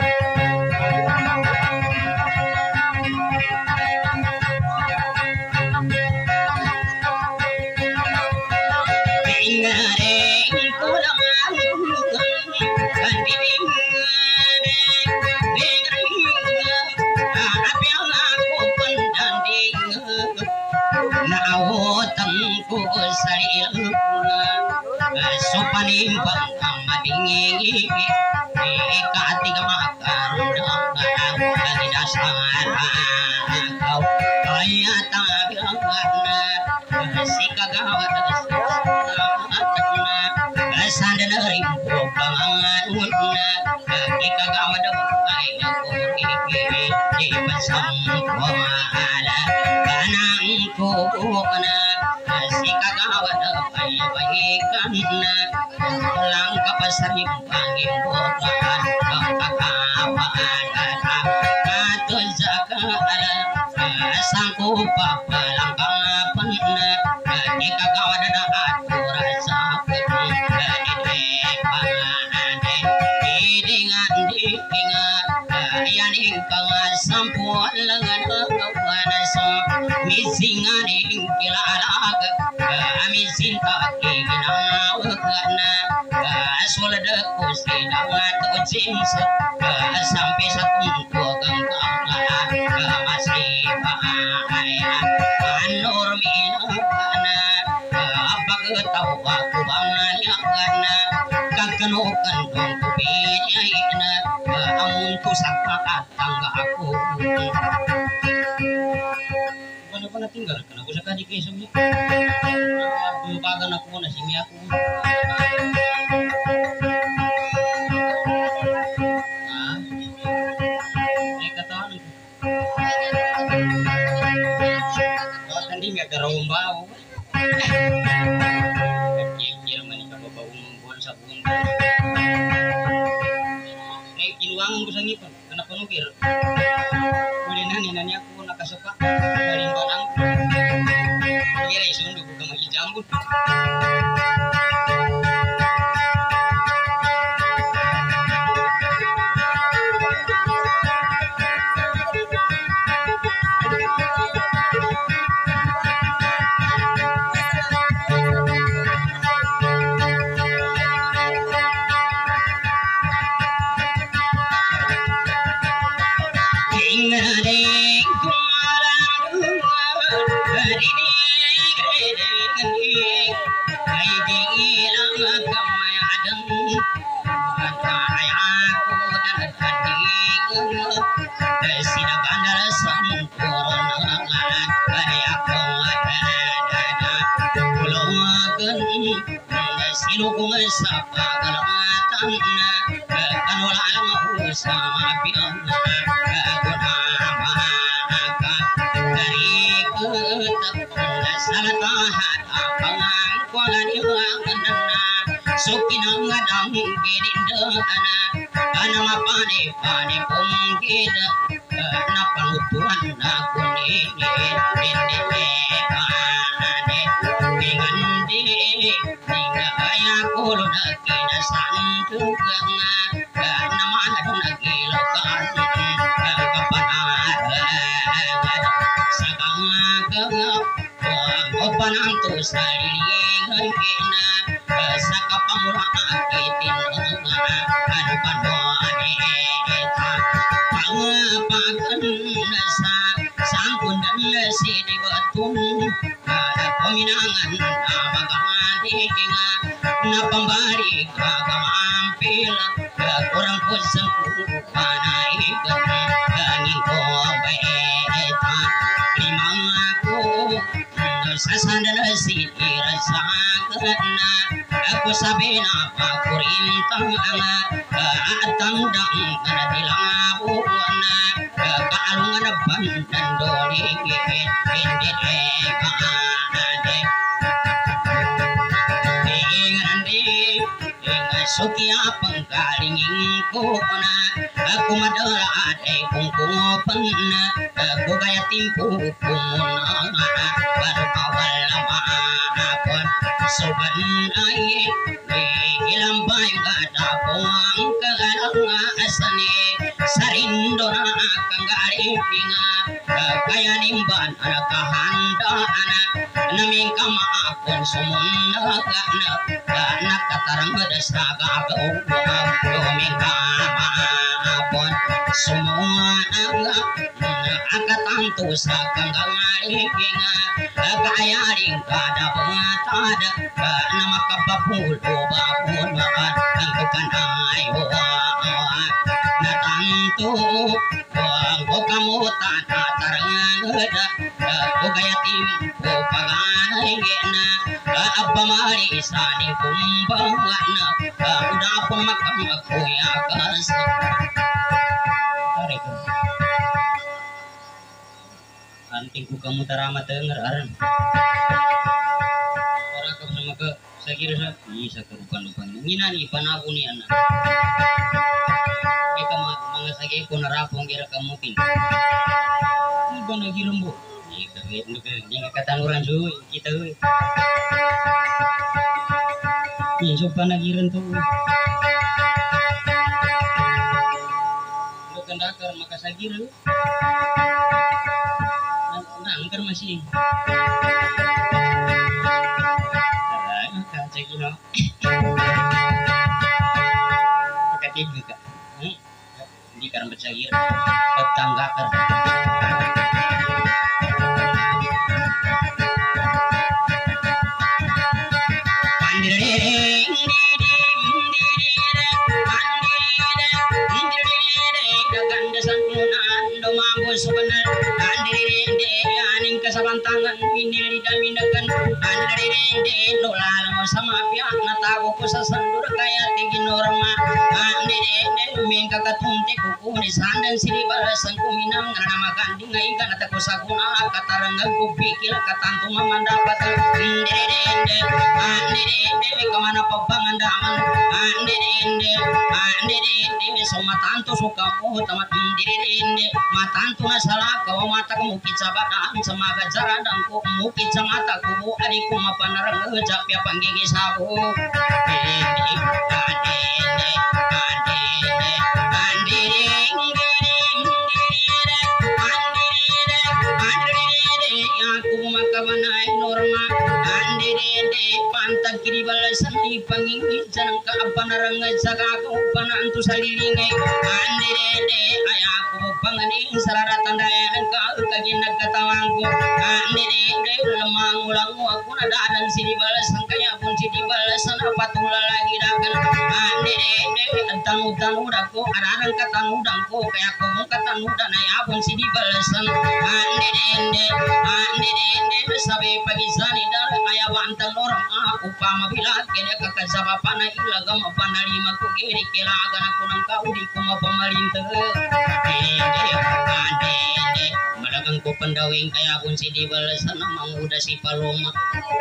C: sopanimbang ang madingi ikaatiga makarundang ang inasahan ako kaya tabiangan na si kagawad na sana na rin po pangangun na ikagawad ay ako ibasang pamala kanang ko na si kagawad ay bahikan na lang kapasarim pangin bukaan ang kakapaan katol sa kaala sangko papalang kapan na ikagawad na atura sa kanipangane idingan dikinga yaning pangasampuan langan kawana sa misinganing kilalag amisin kakinawag na asulad ko silang atujinsa sampai sa tungkog ang kanga masipa ay anormin na pagtaw ako bangayagan na kagkanukan kong kupinay na amun ko sa kakatangga ako ano pa natinggal ka na ko sa kadikisam niya bubagan ako na si Mia ko ah may katawan ko bakit hindi may karawang bao kaya sagir. Kemudian nani nani aku nakasuka galing barang. Kira isundu bukan lagi jambut. Silukung sapa galamatan kanula alam sama pion guna maka dari ketak salatahat apangan kuangan iwangan sukinang ngadang girinda ana ana mapane pane punggid na pangutuan na kuning ini pane ingandi kaya kulo na kinasantugang na mahal na kilokan kapanaran sa kangagaw o pananto sa lilingan kina sa kapamurakitin ano panuanita pangapagan sa sangkundan si dibatong peminangan na magamadi na pambari kagamampil kurang kusang kupanahigan angin ko baeta limang ako sasandal si irasagan na ako sabi na pakurintang at tandang na dilabuan na kaalungan na bandan doling hindi kaade Sokia pangkalingin ko na ako madala ay kung kumapan na ako kaya timpo kumuna baru kawal maapon soban ay ilang bayang katapong kagalangasan sarindo na akang garipinga kaya nimban anak kahandaan naming kamaapon sumundaga na nakatarang badastraga agaw luming kamaapon sumunaga akatanto sa kanggaripinga kaya rin kada pangatada na makapapulo bapon ang kukanay natanto o kamutan atarangan o kaya timpo paganay na abamari isaning kumbaga na udah pun makamakuya kas tarik anting ku kamu tarama denger aran para ka sama ke sakira sa bisa kerupan-rupan nginani panabuni anak kita mga sagi ko narapong gira kamutin ini ba nagirumbo ika ika katanuran suy kita uy ini so panagiran to lo kandakar makasagira angker masih ada kaca gino pakai tiga kak di karang bercair tetanggakan Sabantangan minili dan minakan andare de nolala sama pihak na mata ko sa sandur kaya tingin norma ane ene mengka katunte ko ni sandan siri balasan ko minang ngana magandi ngai kana ta ko saguna katarang ko pikir katantu mandapat ende ende ane ende kamana pabangan daman ane ende ane ende so matanto suka ko tamat ende ende matanto na sala ko mata ko mukit sabadaan samaga jaradang ko mukit sa mata ko ari ko mapanarang japya panggigi sabo ende ande ende ande ande aku makabanay norma ande ende pantag kiri balasan ipangingin janang kaapanarang sagago panantu salilingai ande ende ayaku panganing sararatan dayan ka kagin nagkatawangko ande ende lemang ulang aku nadadan sini balasan kaya pun sini balasan apa tula lagi dagan ande ende tanu tanu dako ararang katanu dangko kaya ko katanu dan ayapun sini balasan ande ende ande ende sabe pagi sani dar kaya bantang orang aku pamabilat kene kakasaba pana ilagam panalima ko giri kelagan aku nang kaudi kuma pamalinte ende ande ende malagang ko pandawing kaya pun sini balasan manguda si paloma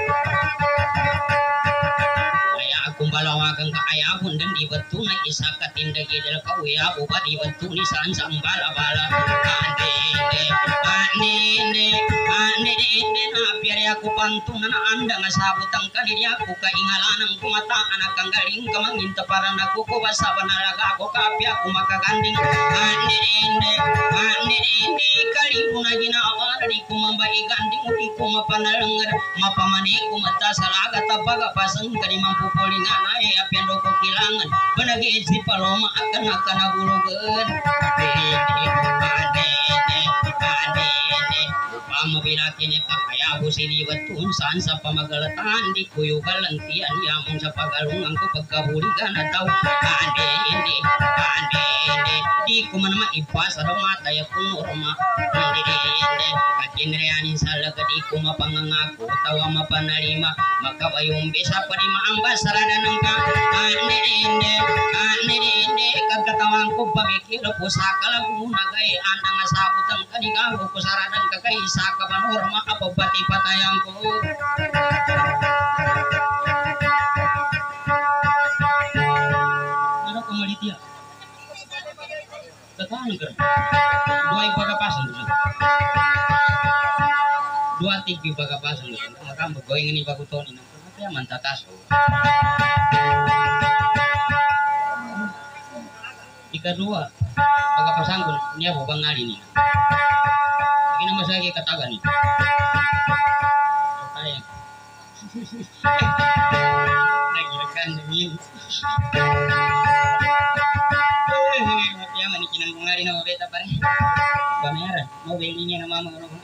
C: kaya akong balawagang kaayapon dan di betu na isa katindagi dala kawya uba di betu ni saan sa bala-bala ande ende ande ende ande ende na piyari ako pantungan na anda nga sabutang kanili ako kaingalanang kumataan at kang galing kamanginta para nagkukubasa banalaga ako kapya ako makaganding ande ende ande ende kalimu na ginawa di kumambay ganding di kumapanalangar mapamani kumata sa laga tabaga pasang kanimang pupulingan ay apian ko kilangan panagit si paloma akan akan nabulugan ande ande ande upama bilakin ka kaya ko silibatun saan sa pamagalatan di kuyo galantian yamong sa pagalungan ko pagkabuligan at tao ande ande ande ande di ko man maipasa daw mataya kung norma ande ande kakinreanin sa laga di ko mapangangako tawa mapanalima makabayong bisa pa di maambas sarada ng ka ande ende ande ende kagkatawang ko pamikir po sa kalaguna kay anda nga sabutang kanigago ko saradang kakay sa kapanorma kapabati patayang ko ano kamalit ya katahan ka dua yung pagkapasan dua tigbi pagkapasan makambag gawin nga ni bagutonin kaya man tataso ikadua pagkapasanggon niya po bangali niya hindi naman sa katagan niya kaya nagirakan namin kaya man ikinang bungali na mabeta pa rin bamayaran mabili niya na mama ano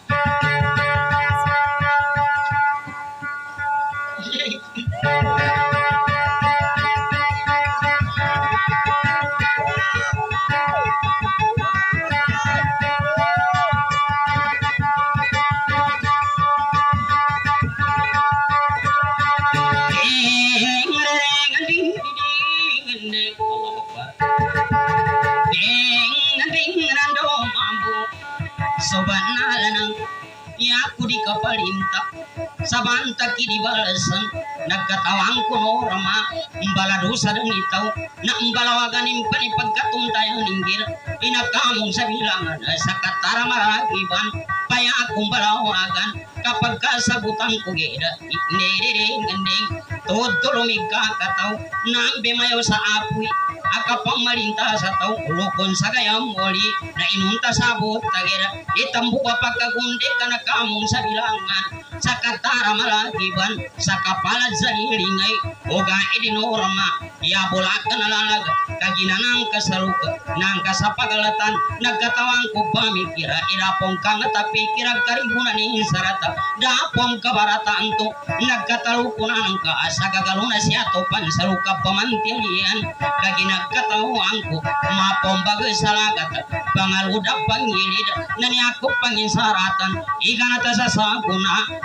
C: aku di kapalinta sabanta kiri balasan nagkatawang ko norma mbaladusa dan itaw na mbalawagan impani pagkatuntayan ninggir inakamong sa bilangan sa katara maragiban paya akong balawagan kapag kasabutan ko geda niriringanding tutulumig kakataw nang bimayo sa apoy akapamalinta sa tao ulukon sa gayang muli na inunta sa butagera itambuka pagkagundi ka na kamong sa bilangan sa katara malagiban sa kapalad sa hilingay o ga idinorma iabulak ka nalalag kaginanang kasaruka nang kasapagalatan nagkatawang ko pamikira irapong ka nga tapi kirag karibunan ni sarata dapong kabarataan to nagkatalukunan ka sa gagaluna siya to pansaruka pamantilian kaginag katawang ko mapombaga sa lagat pangaluda pangilid nani ako panginsaratan ikanata sa saguna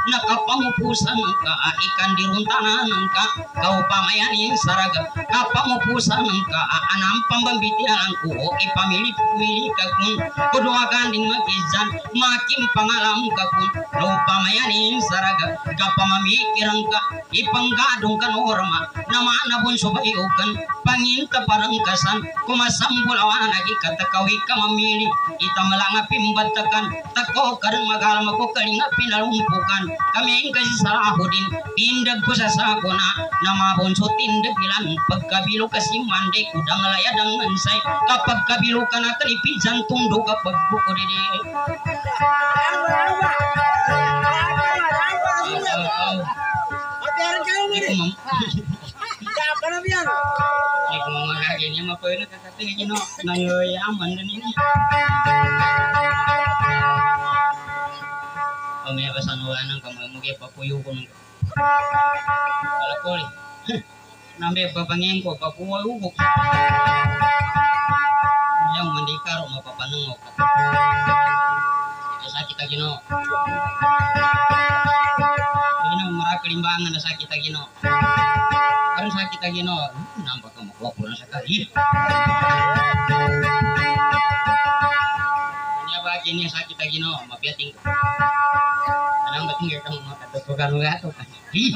C: nakapangupusan ka ikan diruntanan ka kau pamayani saraga kapangupusan ka anam pambambitian ku ipamili pemili ka kun kedua ganding magizan makin pangalam ka kun kau pamayani saraga kapamamikiran ka ipanggadong ka norma nama nabun subayukan panginta parangkasan kumasambulawan lagi kata kawi ka mamili ita malanga pimbatakan tako kareng magalam ko kalinga pinalumpukan kami yang kasih salahudin tindak ko sa sakona nama bonso tindak bilan pagkabilo kasi mande kudang laya dengan say kapag kabilo ka na kanipijan tundo kapag buko dede Iku magaganya mapoy na kakatingin no nangyayman din ini. Kami pasanuan ng kamu mugi papuyo ko ng alakol. Nambe papangeng ko papuyo ko. Yang mandikaro mapapanengok. Sakit lagi no. Ini marakelimbangan na sakit lagi no. Karena sakit lagi no, nampak kamu keloporan sekali. Hanya bagiannya sakit lagi no, mabiating. Kadang betul ya kamu mau kata tukar nggak tuh kan? Ih,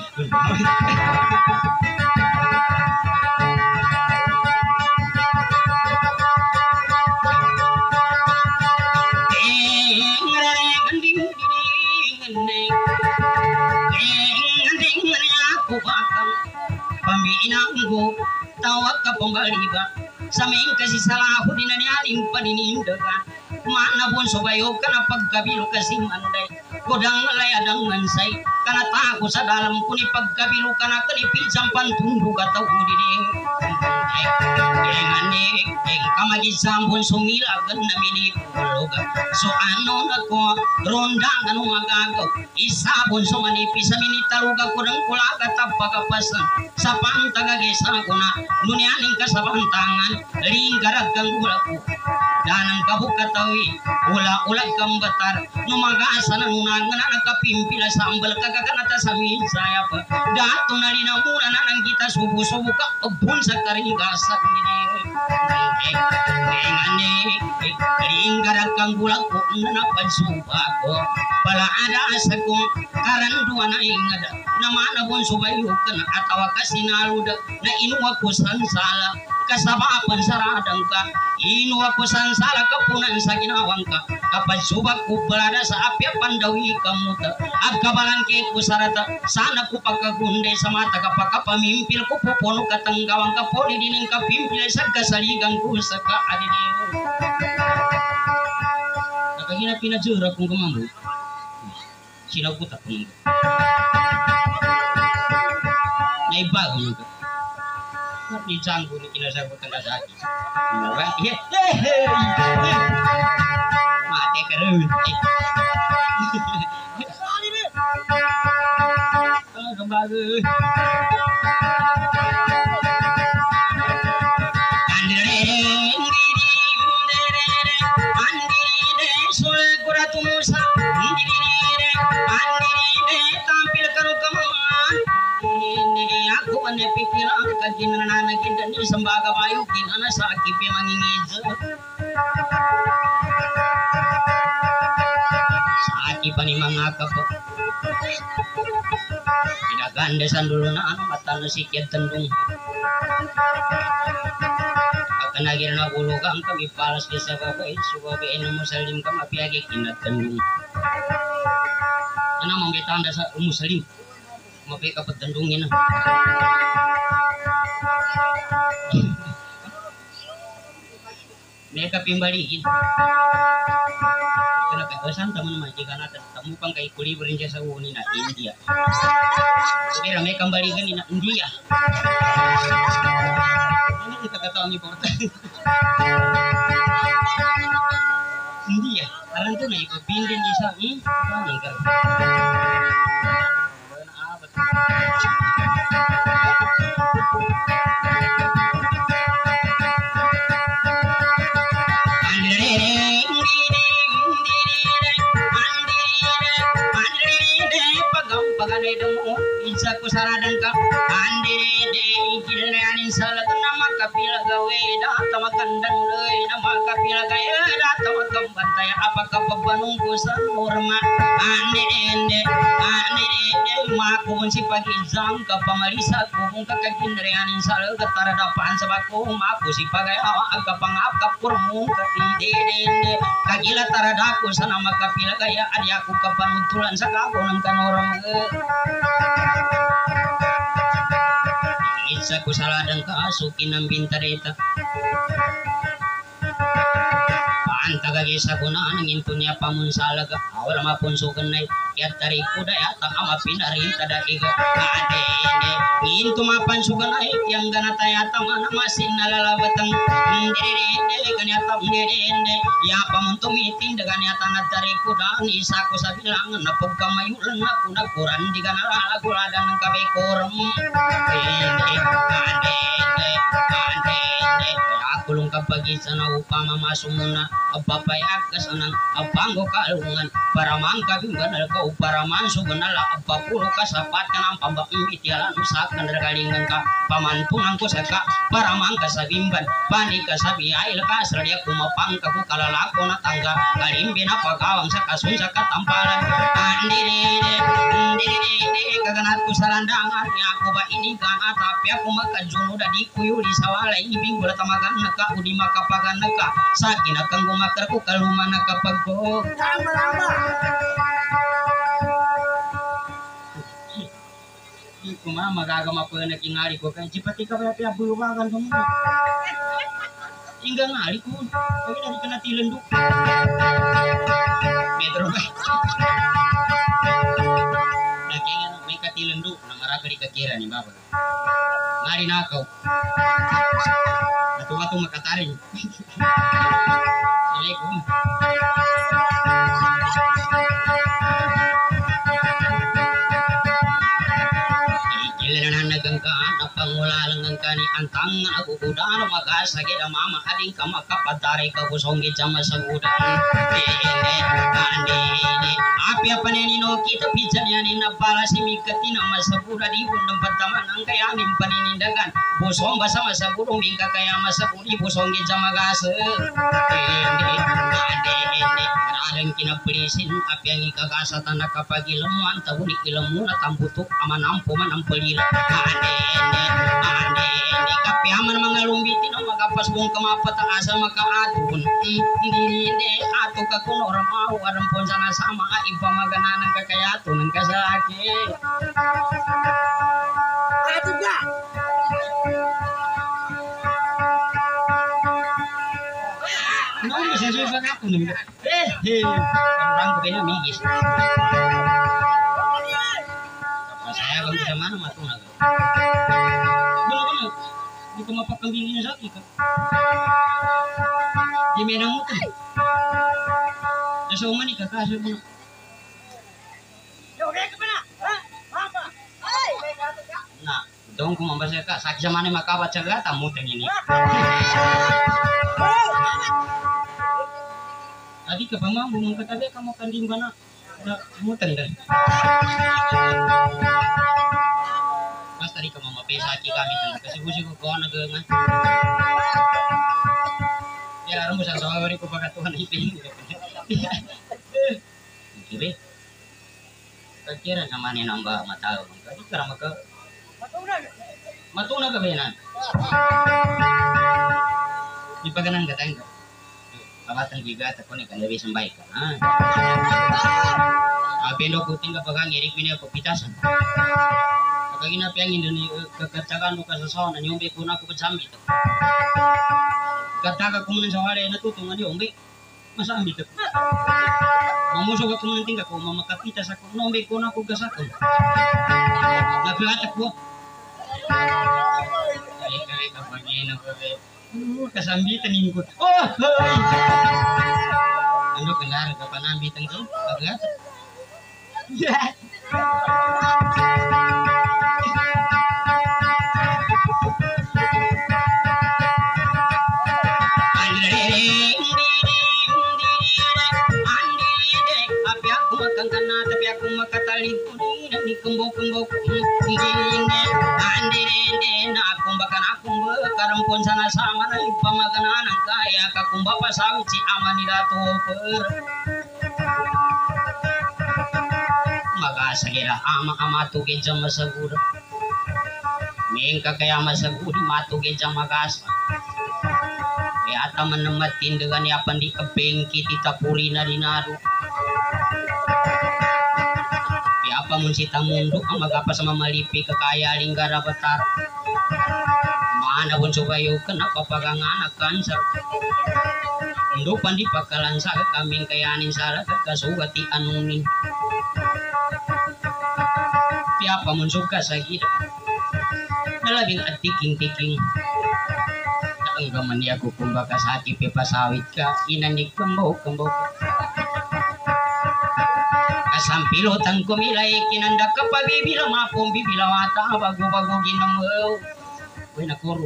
C: pambinanggo tawag ka pambaliba sa main kasi salahu dinanyaling paninindagan mana pun subayo ka na pagkabilo kasi manday kodang layadang mansay kana tako sa dalam kuni pagkabilo ka na kanipisang pantundo ka tao dini ngani eng kamagisam pun sumilagan na minipulog so ano na ko rondang ano magagaw isa pun sumanipis sa minitaluga kodang kulaga tapagapasan sa pantagagesa ko na nunyaning kasabantangan linggarag kang gulaku danang kabukatawi ula-ulag kang batar numagasa na nunang na nagkapimpila sa ambal kagaganata sa minsaya pa dato na linamuna na nang kita subu-subu ka ubun sa karingasak nini ngani linggarag kang gulaku na napansuba ko pala ada sa kong karanduan na ingada namana pun subayo ka na atawa kasinaluda na inuwa ko sansala kasabapan saradang ka inuwa ko sansala kapunan sa ginawang ka kapag subak ko balada sa apya pandawi kamuta at kabalangkit ko sarata sana ko pagkagunde sa mata kapag kapamimpil ko pupuno katanggawang kaponi dining kapimpil sa kasaligang ko sa kaadini nakagina pinajura kong kumambo sinaputak ko nung naibago nung ka di canggu ni kinasagot ang kasaki iya mati ka rin oh kembago tampil karo kamaman aku ane pikiran kagin nanagin dan sembaga bayukin ana sakit mangingija sakit pani mangaka po tidak gandesan dulu na ano mata na sikit tendung akanagir na bulugang kami palas desa babae subabe eno muslim kam apiage kinat tendung ana manggitanda sa muslim mapi kapag tendungin mereka pimbaliin kena kesan teman majikan atas kamu pang kay kuli berinja sa uni na India kira mereka kembalikan di India ini kita ketahui ni porta India alam tu na ikut bindin di sa hmm ano ka anin salag nama kapila gawe data magandang lay nama kapila gaya data magambantay apakah papanungko sa norma ane ende ane ende makun si pagizang kapamalisa kung kakagindre anin salag taradapaan sa bako maku si pagayawa agkapangap kapurmong kakindende kagila taradako sa nama kapila gaya adi aku kapanuntulan sa kako ng kanorang isa ko saladang kaasukin ng bintareta paanta kagisa ko na nanginto niya pamunsalaga awal mapunsukan na yat tari ko da yata ama pinarinta da iga adene nginto mapansukan na yang ganata yata mana masin nalalabatang ndende ganyata ndende ya pamunto mitin da ganyata na tari ko da isa ko sa bilangan na pagkamayulan na kuna kuran di ganala guladan ng kabekoram adene adene adene kulung kapagisa na upama masumuna apapayag kasanang apanggo kalungan para mangkabinggan ka para mansugan ala apapulo kasapat ka ng pambakimitialan usakan ragalingan ka pamantunan ko sa ka para mangkasabimban panik kasabi ay lakas radia kumapang ka ko kalalako na tangga kalimbi na pagawang sa kasun sa katampalan andiride andiride kaganat ko sa landangan niya ako ba inigan at tapi ako magkajuno da di kuyo di sawala ibig wala tamagan naka udi makapagan naka sa kinakang gumakar ko kaluma nakapagko kuma magagama po na kingali ko kan cipati ka pa buluwagan mo hingga ngali ko pag dari kana tilan do metro ba nakaya may katilan do na maragari ka kira ni baba ngali nakaw natuwa to makatarin Assalamualaikum nagangkaan ang pangulalang ng kani antang ako kudano magasagi na mama ading ka makapatari ka kusong git sa masagudan dene andene apya panenino kita pijan yanin na pala si mikati na masaguda di bundang pataman ang kayanin paninindagan busong basa masagurong bingka kaya masaguri busong git sa magasa dene andene adang kinapilisin apya ng ikakasatan na kapag ilamuan tabunik ilamu na tambutok amanampo man ang palila Ane, ane, ane, kapiaman mga lumbitin o magapas buong kamapata asal makaatun. Hindi, hindi, ato ka kuno ramaw, aram pon sana sama, iba magana ng kakayato ng kasaki.
B: Ato ka!
C: Ano, masasuyo ba ako namin? Eh, eh, orang ko pinamigis. Saya kung sa mana matuna ka. Wala ka na. Hindi ka mapakambingin sa akin ka. Di may nang mutan. Nasa umani ka, kaso mo na.
B: Yo, reka pa na! Ha? Mama! Ay! May gato ka?
C: Na, doon kung mambasa ka, sakit sa mana makabat sa gata, mutan ini. Adi ka pa mambo, mong katabi ka mo kandim ba na? Na, mutan dahil. Pas tadi ka mamapesa ki kami kan kasi gusto ko ko nagagan. Ya aram mo sa sawari ko pagatuhan ipin. Kire. Kira naman ni namba matao man kadi kara maka.
B: Matuna!
C: Matuna ka benan. Di paganan ka tangga. Kabatan giga ta ko ni kan lebih sambay ka. Ha. Apendo ko tingga pagang erik bini ko pitasan. Kapag inapiangin doon kagatagan mo ka sa sauna, nyumbi ko na ako pasambi ito. Kataga ko muna sa wala, natutungan yung umbi. Masambi ito. Mamusog ako muna tingga ko, mamakapitas ako, numbi ko na ako gasakon. Napilatak ko. Kaya-kaya kapag yun ako, kasambitan yun ko. Oh! Ano ka nga, kapanambitan ko? Pagkat? Yeah! kumbakan aku karempon sana sama na pamaganan ang kaya kakumba pasawit si ama ni Dato per magasagira ama ama tuge jam masagura mengka kaya masaguri matuge jam magasa ya ata menematin dengan yapan di kebengki ditapuri na dinado apa muncita mundu ang magapa sa mamalipi kakaya linggara batar mana pun subayo kenapa paganganak kanser mundu pandi pakalan sa kaming kayanin sala kakasugati anunin piapa mun suka sa gida nalabing at tiking-tiking ang gaman niya kukumbaka sa ati pepasawit ka inanik kembau-kembau sampilotan ko milay kinanda ka pabibila mapong bibila wata bago-bago ginamaw uy nakuro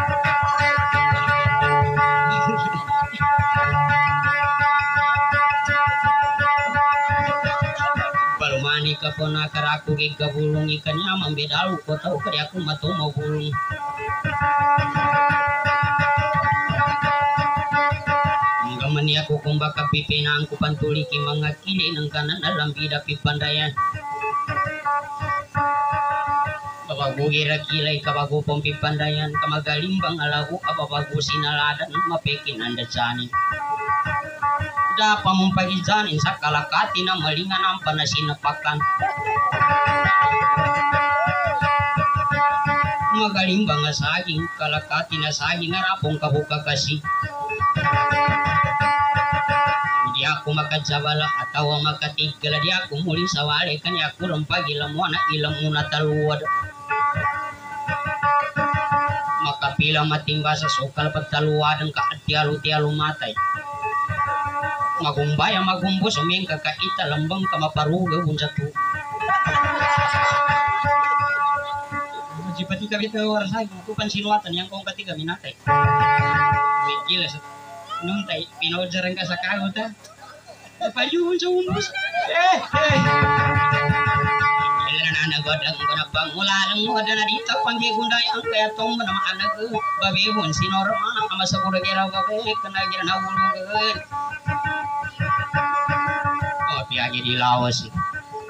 C: palumani ka po nakaraku kay kabulong ikan niya mambedalu ko tau kaya ako matumaw bulong mani aku kumbaka pipinang ku pantuliki mga kili ng kanan alam bida pipandayan kabago gira kilay kabago pong pipandayan kamagalimbang alago kabago sinaladan mapekin anda janin dapat mumpagijanin sa kalakati na malingan ang panasinapakan magalimbang nga saging kalakati na saging arapong kabuka kasi di aku makajabala atau makatigala di aku muli sawale kan aku rempag ilam wana ilam una taluwad makapila matimba sa sukal pagtaluwadan ka at tialu-tialu matay magumbay ang magumbo suming kakaita lambang kamaparuga bunsa tu jipati kabit ka warasay kukupan sinuatan yang kong katiga minatay gila sa nung tay pinodjaran ka sa kagot ha payun sa umbos eh eh ilan na nagodang ko na bang mula lang mo na dito panggi gundayang kaya tong manamaanag babibon sinorma ama sa kuragiraw ka eh kanagira na ulugod oh piyagi di lawas eh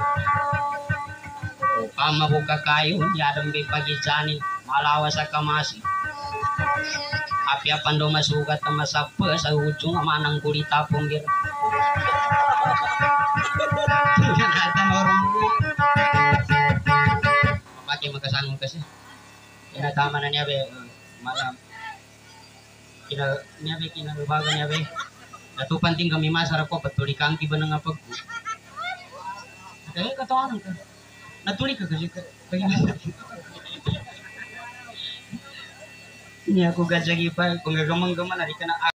C: oh kama buka kayo yadang bi pagi janin malawas sa kamasi api apando masugat na masapa sa ujung amanang kulita ponggir nanatan orang pakai makasangon kasi inatama na niya be mana kina niya be kinalubaga niya be natupanting kami masarap ko patuli kang kiba na nga pag kaya katawanan ka natuli ka kasi kaya ini aku gajagi pa kung gagamang gaman ari kana